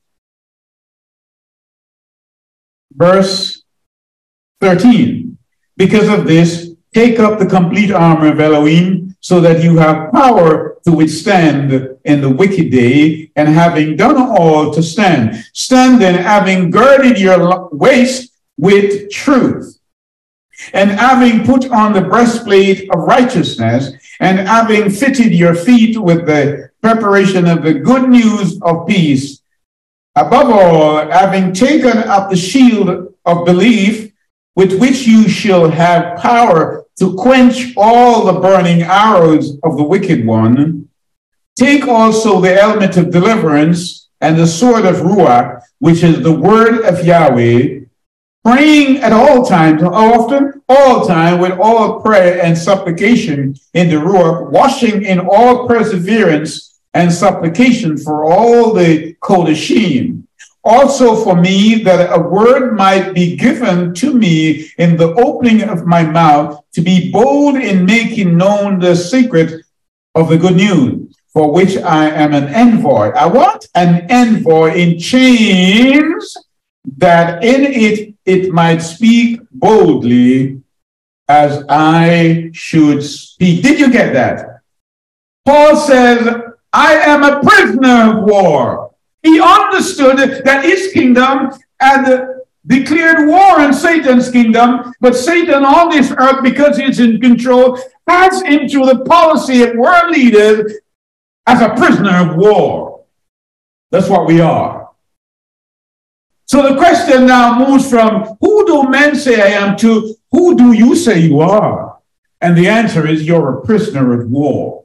Verse thirteen. Because of this, take up the complete armor of Elohim, so that you have power to withstand in the wicked day, and having done all to stand. Stand then, having girded your waist with truth, and having put on the breastplate of righteousness, and having fitted your feet with the preparation of the good news of peace. Above all, having taken up the shield of belief, with which you shall have power to quench all the burning arrows of the wicked one. Take also the helmet of deliverance and the sword of Ruach, which is the word of Yahweh, praying at all times, how often? All time, with all prayer and supplication in the Ruach, washing in all perseverance and supplication for all the Kodashim. Also for me, that a word might be given to me in the opening of my mouth, to be bold in making known the secret of the good news, for which I am an envoy. I want an envoy in chains, that in it it might speak boldly as I should speak. Did you get that? Paul says, I am a prisoner of war. He understood that his kingdom had declared war on Satan's kingdom, but Satan on this earth, because he's in control, has into the policy of world leaders as a prisoner of war. That's what we are. So the question now moves from, who do men say I am, to who do you say you are? And the answer is, you're a prisoner of war.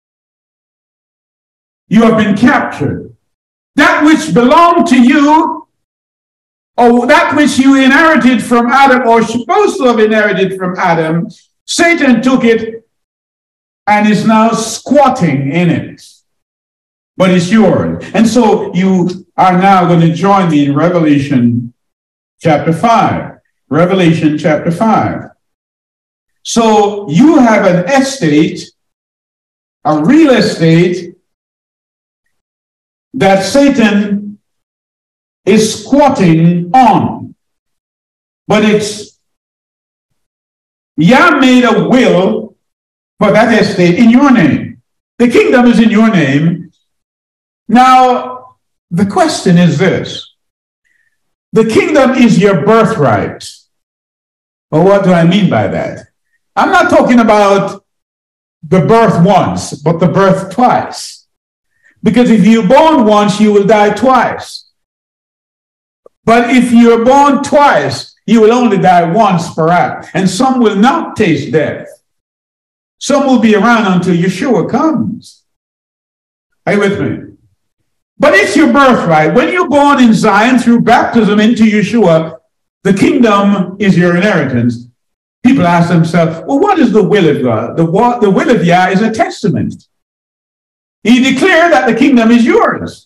You have been captured. That which belonged to you, or that which you inherited from Adam, or supposed to have inherited from Adam, Satan took it and is now squatting in it. But it's yours. And so you are now going to join me in Revelation chapter five. Revelation chapter five. So you have an estate, a real estate, that Satan is squatting on. But it's, Yah made a will for that estate in your name. The kingdom is in your name. Now, the question is this. The kingdom is your birthright. Well, what do I mean by that? I'm not talking about the birth once, but the birth twice. Because if you're born once, you will die twice. But if you're born twice, you will only die once, perhaps. And some will not taste death. Some will be around until Yeshua comes. Are you with me? But it's your birthright. When you're born in Zion through baptism into Yeshua, the kingdom is your inheritance. People ask themselves, well, what is the will of God? The, the will of Yah is a testament. He declared that the kingdom is yours.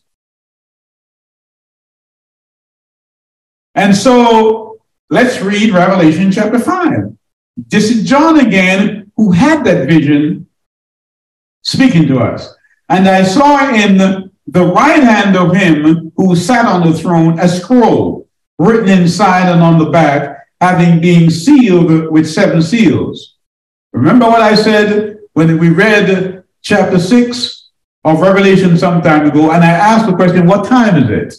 And so let's read Revelation chapter five. This is John again, who had that vision, speaking to us. And I saw in the, the right hand of him who sat on the throne a scroll written inside and on the back, having been sealed with seven seals. Remember what I said when we read chapter six of Revelation some time ago, and I asked the question, what time is it?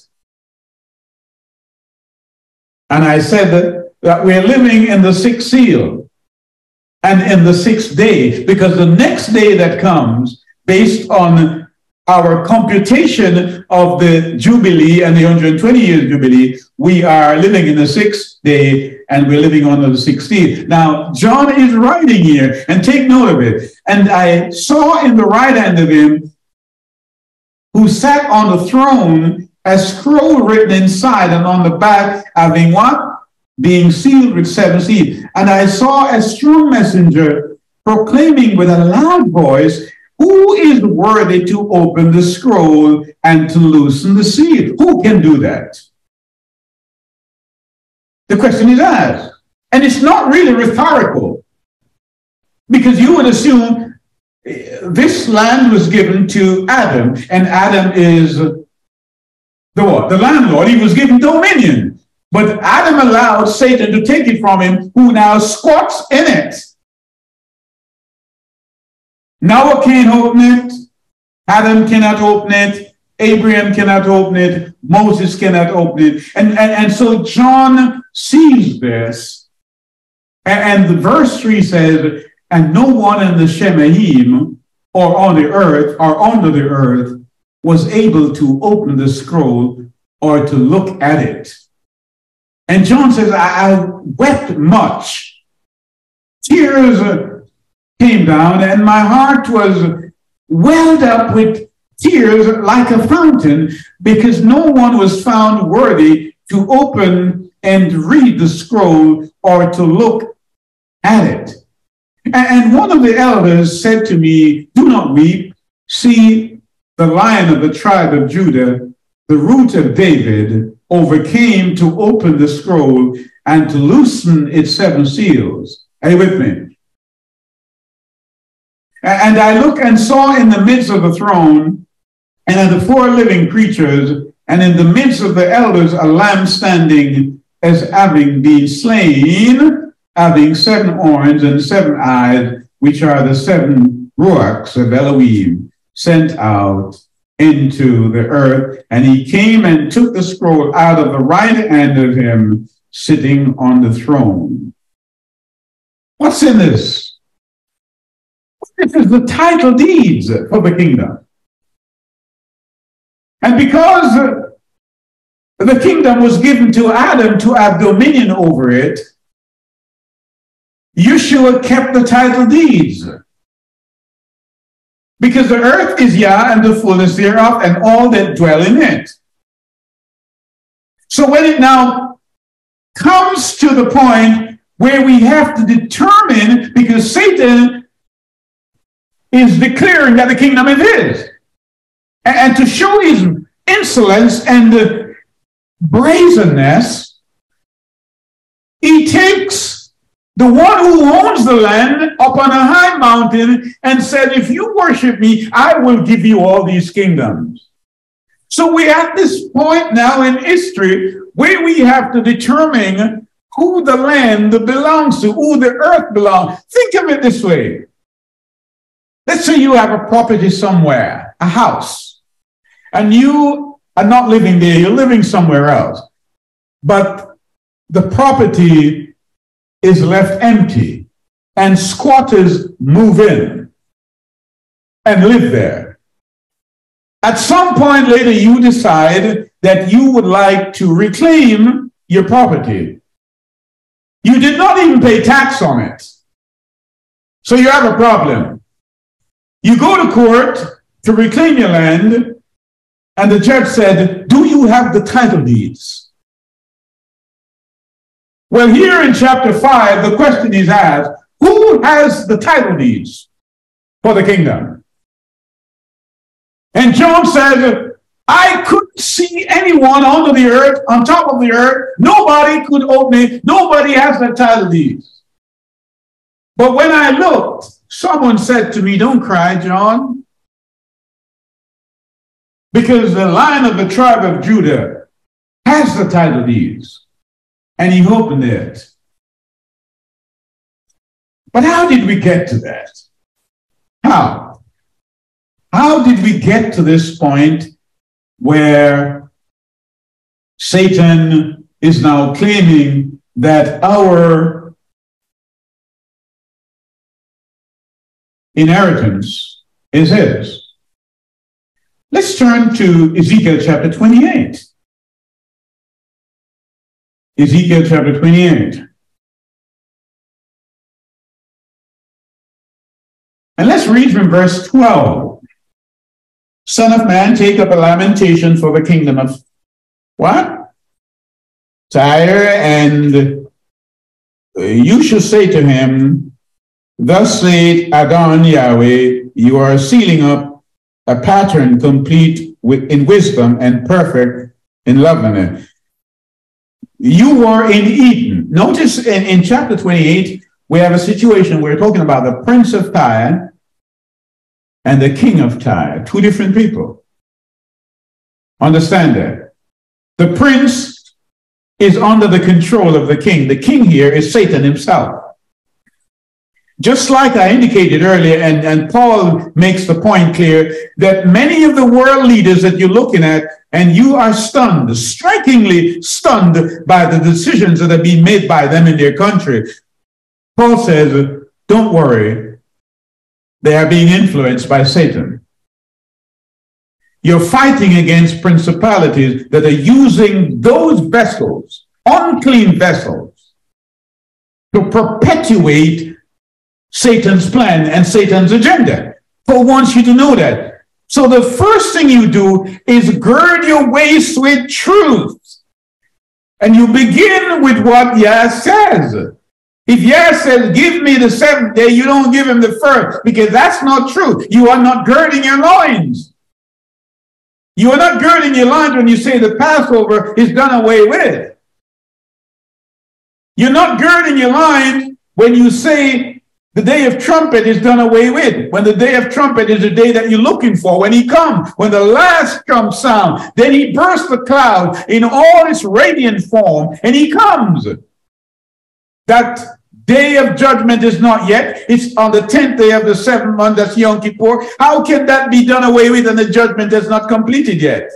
And I said that, that we're living in the sixth seal and in the sixth day, because the next day that comes, based on our computation of the Jubilee and the one hundred twenty years Jubilee, we are living in the sixth day and we're living on the sixteenth. Now, John is writing here, and take note of it. And I saw in the right hand of him who sat on the throne a scroll written inside and on the back having what? Being sealed with seven seals. And I saw a strong messenger proclaiming with a loud voice, who is worthy to open the scroll and to loosen the seal? Who can do that? The question is asked. And it's not really rhetorical, because you would assume this land was given to Adam, and Adam is the what? The landlord. He was given dominion. But Adam allowed Satan to take it from him, who now squats in it. Noah can't open it. Adam cannot open it. Abraham cannot open it. Moses cannot open it. And, and, and so John sees this. And, and the verse three says, and no one in the Shemaim or on the earth or under the earth was able to open the scroll or to look at it. And John says, I, I wept much. Tears came down, and my heart was welled up with tears like a fountain, because no one was found worthy to open and read the scroll or to look at it. And one of the elders said to me, do not weep. See, the Lion of the tribe of Judah, the Root of David, overcame to open the scroll and to loosen its seven seals. Are you with me? And I looked and saw in the midst of the throne and of the four living creatures, and in the midst of the elders, a lamb standing as having been slain, having seven horns and seven eyes, which are the seven ruachs of Elohim, sent out into the earth. And he came and took the scroll out of the right hand of him sitting on the throne. What's in this? This is the title deeds for the kingdom. And because the kingdom was given to Adam to have dominion over it, Yeshua kept the title deeds. Because the earth is Yah and the fullness thereof, and all that dwell in it. So when it now comes to the point where we have to determine, because Satan is declaring that the kingdom is his, and to show his insolence and the brazenness, he takes the one who owns the land up on a high mountain and said, if you worship me, I will give you all these kingdoms. So we're at this point now in history where we have to determine who the land belongs to, who the earth belongs. Think of it this way. Let's say you have a property somewhere, a house, and you are not living there, you're living somewhere else. But the property is left empty, and squatters move in and live there. At some point later, you decide that you would like to reclaim your property. You did not even pay tax on it. So you have a problem. You go to court to reclaim your land, and the judge said, do you have the title deeds? Well, here in chapter five, the question is asked, who has the title deeds for the kingdom? And John said, I couldn't see anyone under the earth, on top of the earth. Nobody could open it. Nobody has the title deeds. But when I looked, someone said to me, don't cry, John, because the Lion of the tribe of Judah has the title deeds. And he opened it. But how did we get to that? How? How did we get to this point where Satan is now claiming that our inheritance is his? Let's turn to Ezekiel chapter twenty-eight. Ezekiel chapter twenty-eight. And let's read from verse twelve. Son of man, take up a lamentation for the kingdom of what? Tyre, and you shall say to him, thus saith Adon Yahweh, you are sealing up a pattern complete with, in wisdom and perfect in loveliness. You were in Eden. Notice in, in chapter twenty-eight, we have a situation where we're talking about the prince of Tyre and the king of Tyre, two different people. Understand that. The prince is under the control of the king. The king here is Satan himself. Just like I indicated earlier, and, and Paul makes the point clear, that many of the world leaders that you're looking at, and you are stunned, strikingly stunned by the decisions that are being made by them in their country. Paul says, don't worry, they are being influenced by Satan. You're fighting against principalities that are using those vessels, unclean vessels, to perpetuate Satan's plan and Satan's agenda. Paul wants you to know that. So the first thing you do is gird your waist with truth. And you begin with what Yah says. If Yah says, give me the seventh day, you don't give him the first, because that's not true. You are not girding your loins. You are not girding your loins when you say the Passover is done away with. You're not girding your loins when you say the day of trumpet is done away with. When the day of trumpet is the day that you're looking for. When he comes, when the last trump sound, then he bursts the cloud in all its radiant form, and he comes. That day of judgment is not yet. It's on the tenth day of the seventh month, that's Yom Kippur. How can that be done away with and the judgment is not completed yet?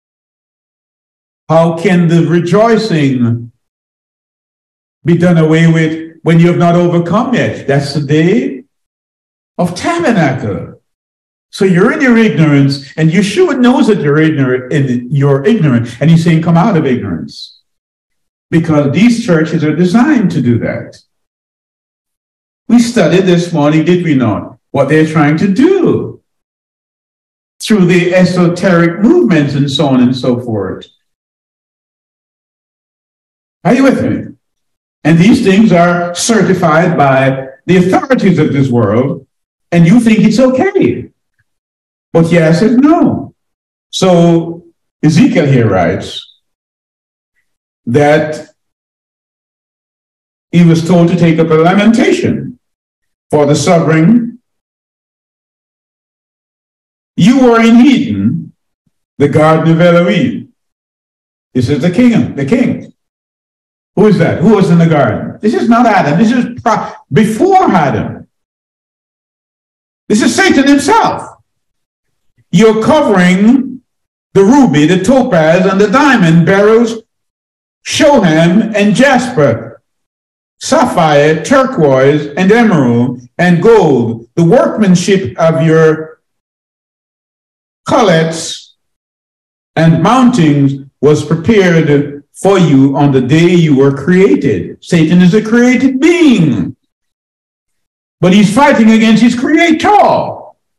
How can the rejoicing be done away with when you have not overcome yet? That's the day of tabernacle. So you're in your ignorance, and Yeshua knows that you're ignorant, and you're ignorant, and he's saying, come out of ignorance. Because these churches are designed to do that. We studied this morning, did we not? What they're trying to do through the esoteric movements and so on and so forth. Are you with me? And these things are certified by the authorities of this world, and you think it's okay. But Yah says no. So Ezekiel here writes that he was told to take up a lamentation for the suffering. You were in Eden, the garden of Elohim. This is the king, the king. Who is that? Who was in the garden? This is not Adam. This is pro- before Adam. This is Satan himself. You're covering the ruby, the topaz, and the diamond, beryls, shoham, and jasper, sapphire, turquoise, and emerald, and gold. The workmanship of your collets and mountings was prepared for you on the day you were created. Satan is a created being, but he's fighting against his creator.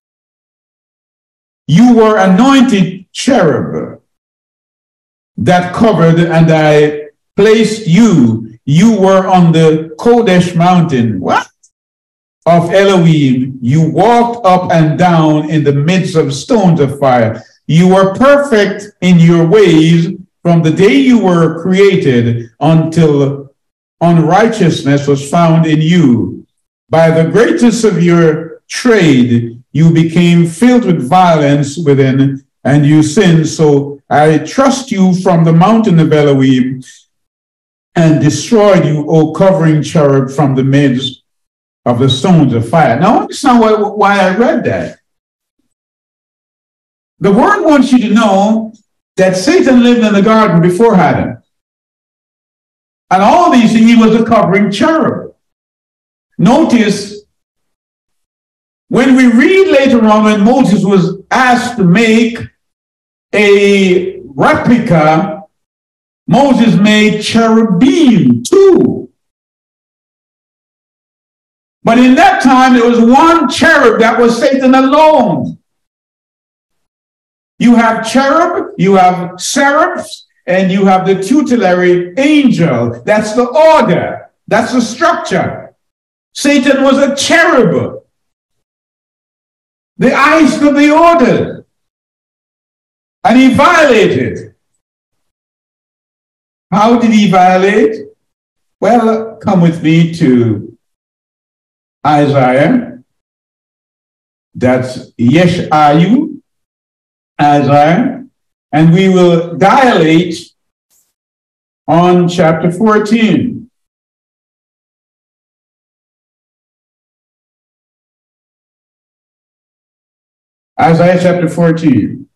You were anointed cherub that covered, and I placed you. You were on the Kodesh mountain. What? Of Elohim. You walked up and down in the midst of stones of fire. You were perfect in your ways from the day you were created until unrighteousness was found in you. By the greatness of your trade, you became filled with violence within, and you sinned. So I trust you from the mountain of Elohim and destroyed you, O covering cherub, from the midst of the stones of fire. Now, understand why, why I read that. The word wants you to know that Satan lived in the garden before Adam. And all these things, he was a covering cherub. Notice, when we read later on when Moses was asked to make a replica, Moses made cherubim too. But in that time, there was one cherub that was Satan alone. You have cherub, you have seraphs, and you have the tutelary angel. That's the order. That's the structure. Satan was a cherub. The eyes of the order. And he violated. How did he violate? Well, come with me to Isaiah. That's Yeshayahu, Isaiah. And we will dilate on chapter fourteen. Isaiah chapter fourteen.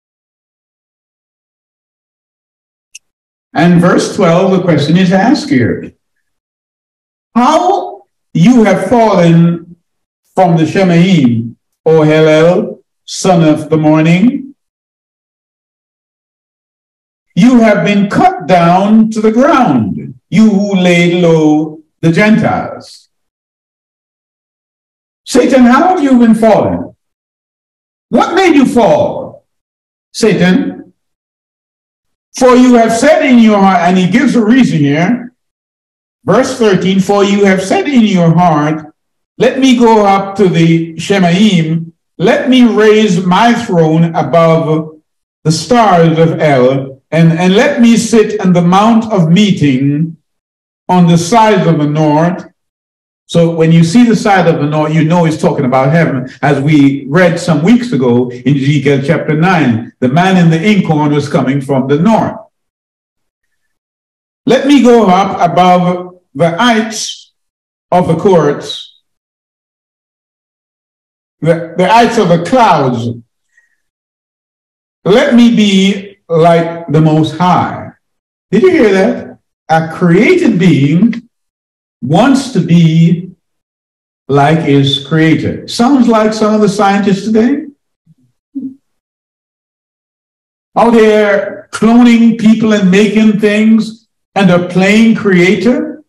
And verse twelve, the question is asked here. How you have fallen from the Shemaim, O Hillel, son of the morning. You have been cut down to the ground, you who laid low the Gentiles. Satan, how have you been fallen? What made you fall, Satan? For you have said in your heart, and he gives a reason here, verse thirteen, for you have said in your heart, let me go up to the Shemaim, let me raise my throne above the stars of El, and, and let me sit on the mount of meeting on the sides of the north. So when you see the side of the north, you know he's talking about heaven. As we read some weeks ago in Ezekiel chapter nine, the man in the inkhorn was coming from the north. Let me go up above the heights of the courts, the, the heights of the clouds. Let me be like the Most High. Did you hear that? A created being wants to be like his creator. Sounds like some of the scientists today. Out there cloning people and making things, and they're playing creator.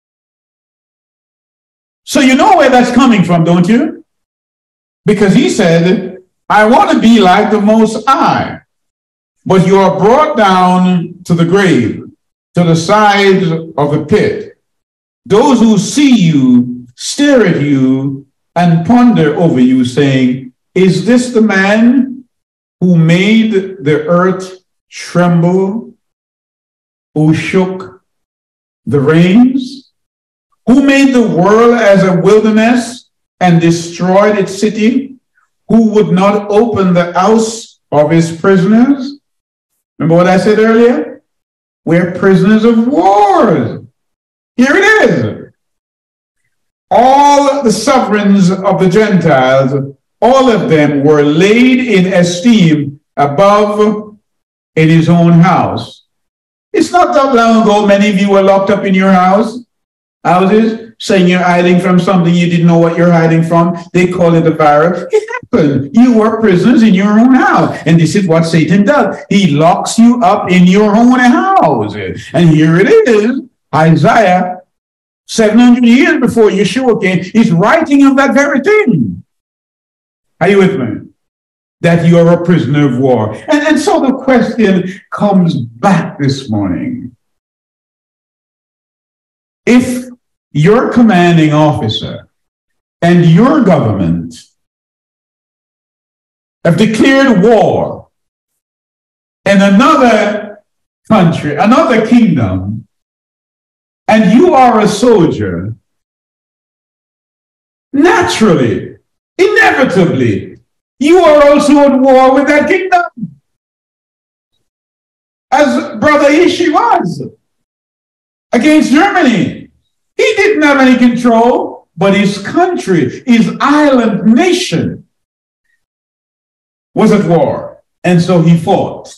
So you know where that's coming from, don't you? Because he said, I want to be like the Most High. But you are brought down to the grave, to the sides of the pit. Those who see you stare at you and ponder over you, saying, is this the man who made the earth tremble, who shook the rains, who made the world as a wilderness and destroyed its city, who would not open the house of his prisoners? Remember what I said earlier? We're prisoners of wars. Here it is. All the sovereigns of the Gentiles, all of them were laid in esteem above in his own house. It's not that long ago many of you were locked up in your house, houses, saying you're hiding from something you didn't know what you're hiding from. They call it a virus. It happened. You were prisoners in your own house. And this is what Satan does. He locks you up in your own house. And here it is. Isaiah, seven hundred years before Yeshua came, is writing of that very thing. Are you with me? That you are a prisoner of war. And, and so the question comes back this morning. If your commanding officer and your government have declared war in another country, another kingdom, and you are a soldier, naturally, inevitably, you are also at war with that kingdom. As Brother Ishi was against Germany. He didn't have any control, but his country, his island nation was at war. And so he fought.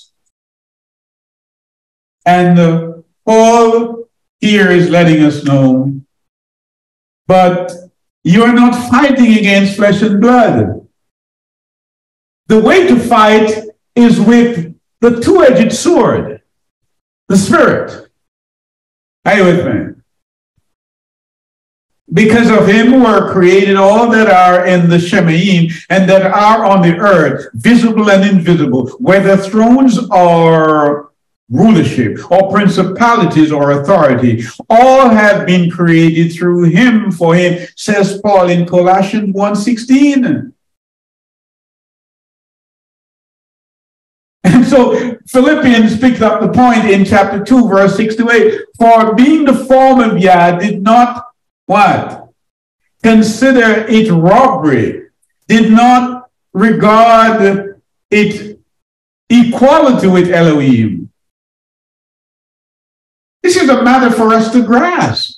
And uh, Paul here is letting us know, but you're not fighting against flesh and blood. The way to fight is with the two-edged sword, the Spirit. Are you with me? Because of him were created all that are in the Shemaim and that are on the earth, visible and invisible, whether thrones or rulership or principalities or authority. All have been created through him, for him, says Paul in Colossians one sixteen. And so Philippians picked up the point in chapter two, verse six to eight. For being the form of Yah did not what? Consider it robbery, did not regard it equality with Elohim. This is a matter for us to grasp.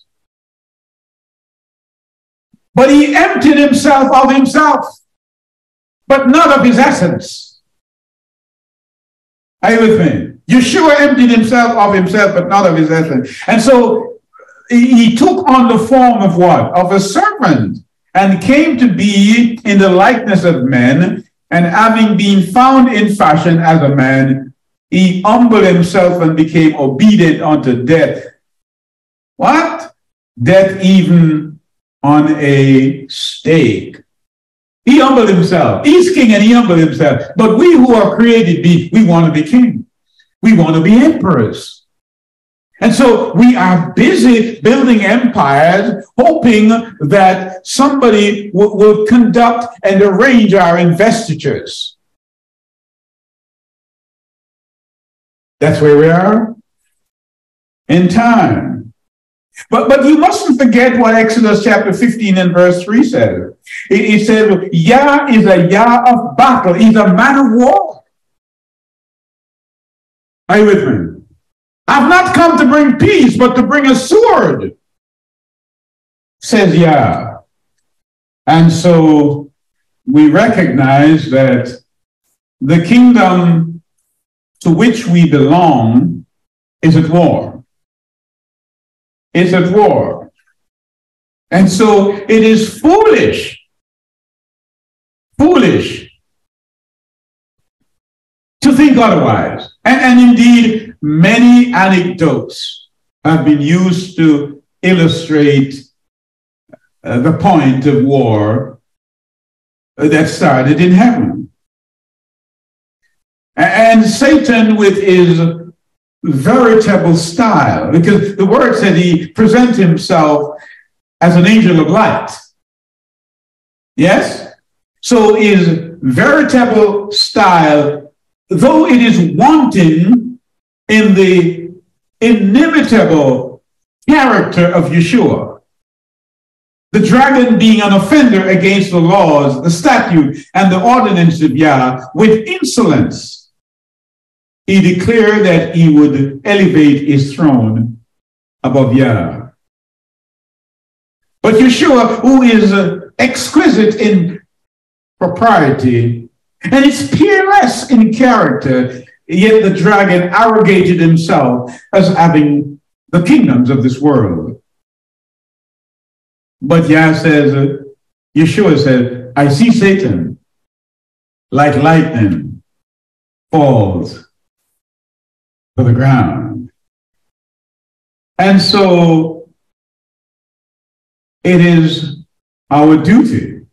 But he emptied himself of himself, but not of his essence. Are you with me? Yeshua emptied himself of himself, but not of his essence. And so he took on the form of what? Of a servant, and came to be in the likeness of men, and having been found in fashion as a man, he humbled himself and became obedient unto death. What? Death even on a stake. He humbled himself. He's king and he humbled himself. But we who are created, be, we want to be king. We want to be emperors. And so we are busy building empires, hoping that somebody will, will conduct and arrange our investitures. That's where we are in time. But, but you mustn't forget what Exodus chapter fifteen and verse three says. It, it says, Yah is a Yah of battle. He's a man of war. Are you with me? I've not come to bring peace, but to bring a sword, says Yah. And so we recognize that the kingdom to which we belong is at war. It's at war. And so it is foolish, foolish to think otherwise. And, and indeed, many anecdotes have been used to illustrate uh, the point of war uh, that started in heaven. And Satan, with his veritable style, because the word said he presents himself as an angel of light. Yes? So his veritable style, though it is wanting in the inimitable character of Yeshua, the dragon being an offender against the laws, the statute, and the ordinance of Yah, with insolence, he declared that he would elevate his throne above Yah. But Yeshua, who is uh, exquisite in propriety, and is peerless in character, yet the dragon arrogated himself as having the kingdoms of this world. But Yah says, uh, Yeshua said, I see Satan like lightning falls to the ground. And so it is our duty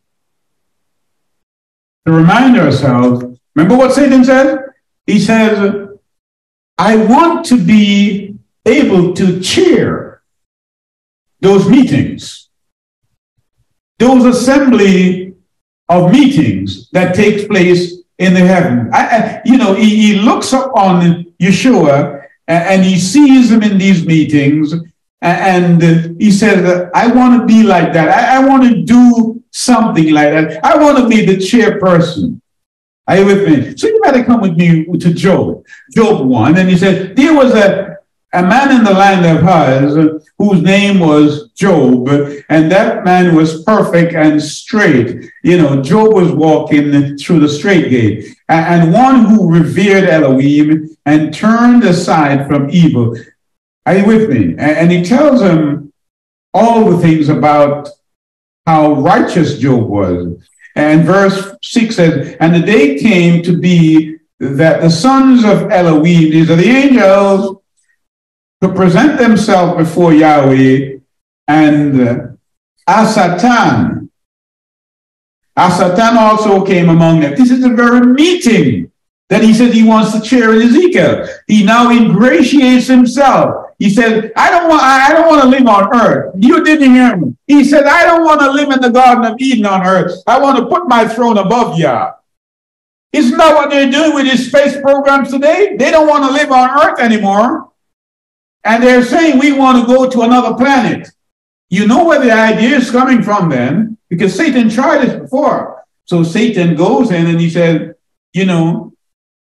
to remind ourselves. Remember what Satan said? He says, I want to be able to cheer those meetings, those assembly of meetings that takes place in the heaven. I, I, you know, he, he looks up on Yeshua and, and he sees him in these meetings, and, and he says, I want to be like that. I, I want to do something like that. I want to be the chairperson. Are you with me? So you better come with me to Job. Job one, and he said, there was a, a man in the land of Uz whose name was Job, and that man was perfect and straight. You know, Job was walking through the straight gate, and, and one who revered Elohim and turned aside from evil. Are you with me? And, and he tells him all the things about how righteous Job was. And verse six says, and the day came to be that the sons of Elohim, these are the angels, to present themselves before Yahweh, and uh, Asatan. Asatan also came among them. This is the very meeting that he said he wants to chair in Ezekiel. He now ingratiates himself. He said, I don't want I don't want to live on earth. You didn't hear me. He said, I don't want to live in the Garden of Eden on earth. I want to put my throne above Yah. Isn't that what they're doing with these space programs today? They don't want to live on earth anymore. And they're saying we want to go to another planet. You know where the idea is coming from then, because Satan tried this before. So Satan goes in and he said, you know,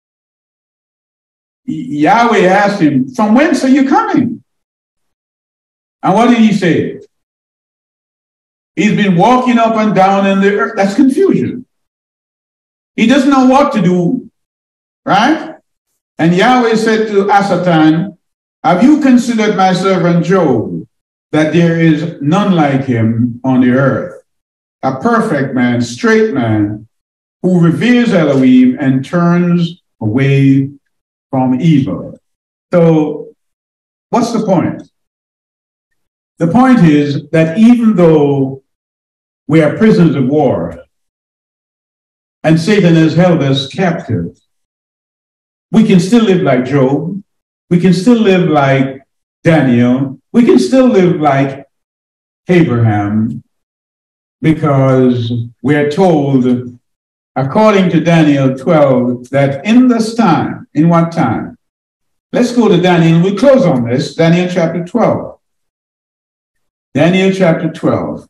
Yahweh asked him, from whence are you coming? And what did he say? He's been walking up and down in the earth. That's confusion. He doesn't know what to do, right? And Yahweh said to Asatan, have you considered my servant Job, that there is none like him on the earth, a perfect man, straight man, who reveres Elohim and turns away from evil? So what's the point? The point is that even though we are prisoners of war and Satan has held us captive, we can still live like Job. We can still live like Daniel. We can still live like Abraham, because we are told, according to Daniel twelve, that in this time, in what time? Let's go to Daniel, and we close on this, Daniel chapter twelve. Daniel chapter twelve.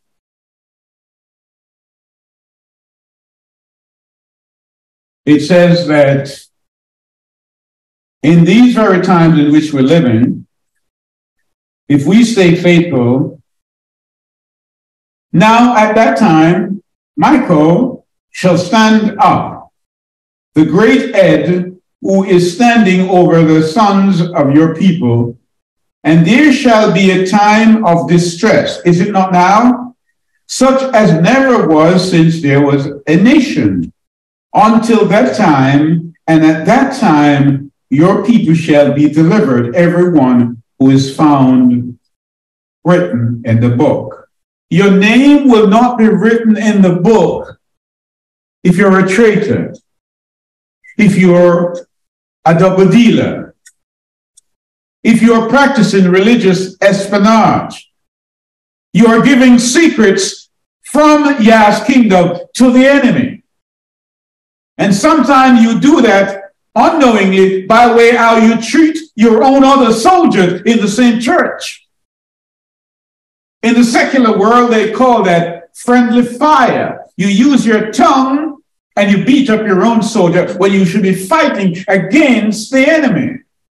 It says that in these very times in which we're living, if we stay faithful, now at that time, Michael shall stand up, the great head who is standing over the sons of your people, and there shall be a time of distress. Is it not now? Such as never was since there was a nation, until that time, and at that time your people shall be delivered, everyone who is found written in the book. Your name will not be written in the book if you're a traitor, if you're a double dealer, if you're practicing religious espionage, you are giving secrets from Yah's kingdom to the enemy. And sometimes you do that unknowingly by way how you treat your own other soldiers in the same church. In the secular world, they call that friendly fire. You use your tongue and you beat up your own soldier when you should be fighting against the enemy.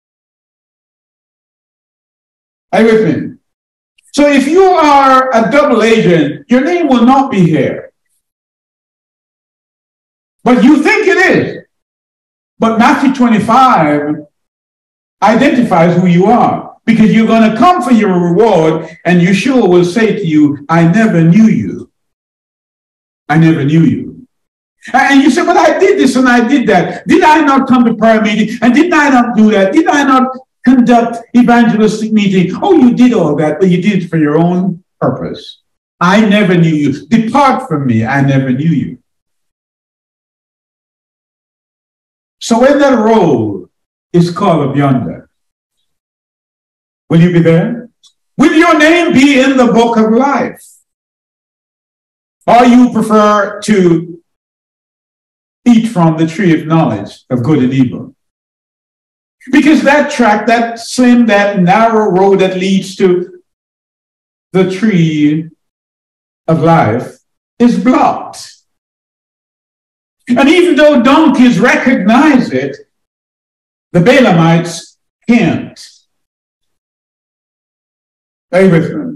Are you with me? So if you are a double agent, your name will not be here. But you think it is. But Matthew twenty-five identifies who you are, because you're going to come for your reward, and Yeshua will say to you, I never knew you. I never knew you. And you say, but I did this and I did that. Did I not come to prayer meeting? And did I not do that? Did I not conduct evangelistic meeting? Oh, you did all that, but you did it for your own purpose. I never knew you. Depart from me. I never knew you. So when that roll is called up yonder, will you be there? Will your name be in the book of life? Or you prefer to eat from the tree of knowledge of good and evil? Because that track, that slim, that narrow road that leads to the tree of life is blocked. And even though donkeys recognize it, the Balaamites can't. Are you with me?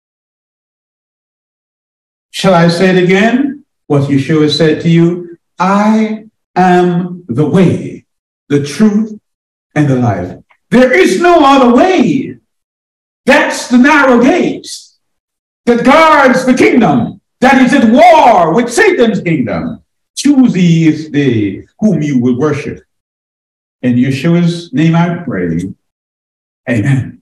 Shall I say it again? What Yeshua said to you, I am the way, the truth, and the life. There is no other way. That's the narrow gate that guards the kingdom, that is at war with Satan's kingdom. Choose ye this day whom you will worship. In Yeshua's name I pray. Amen.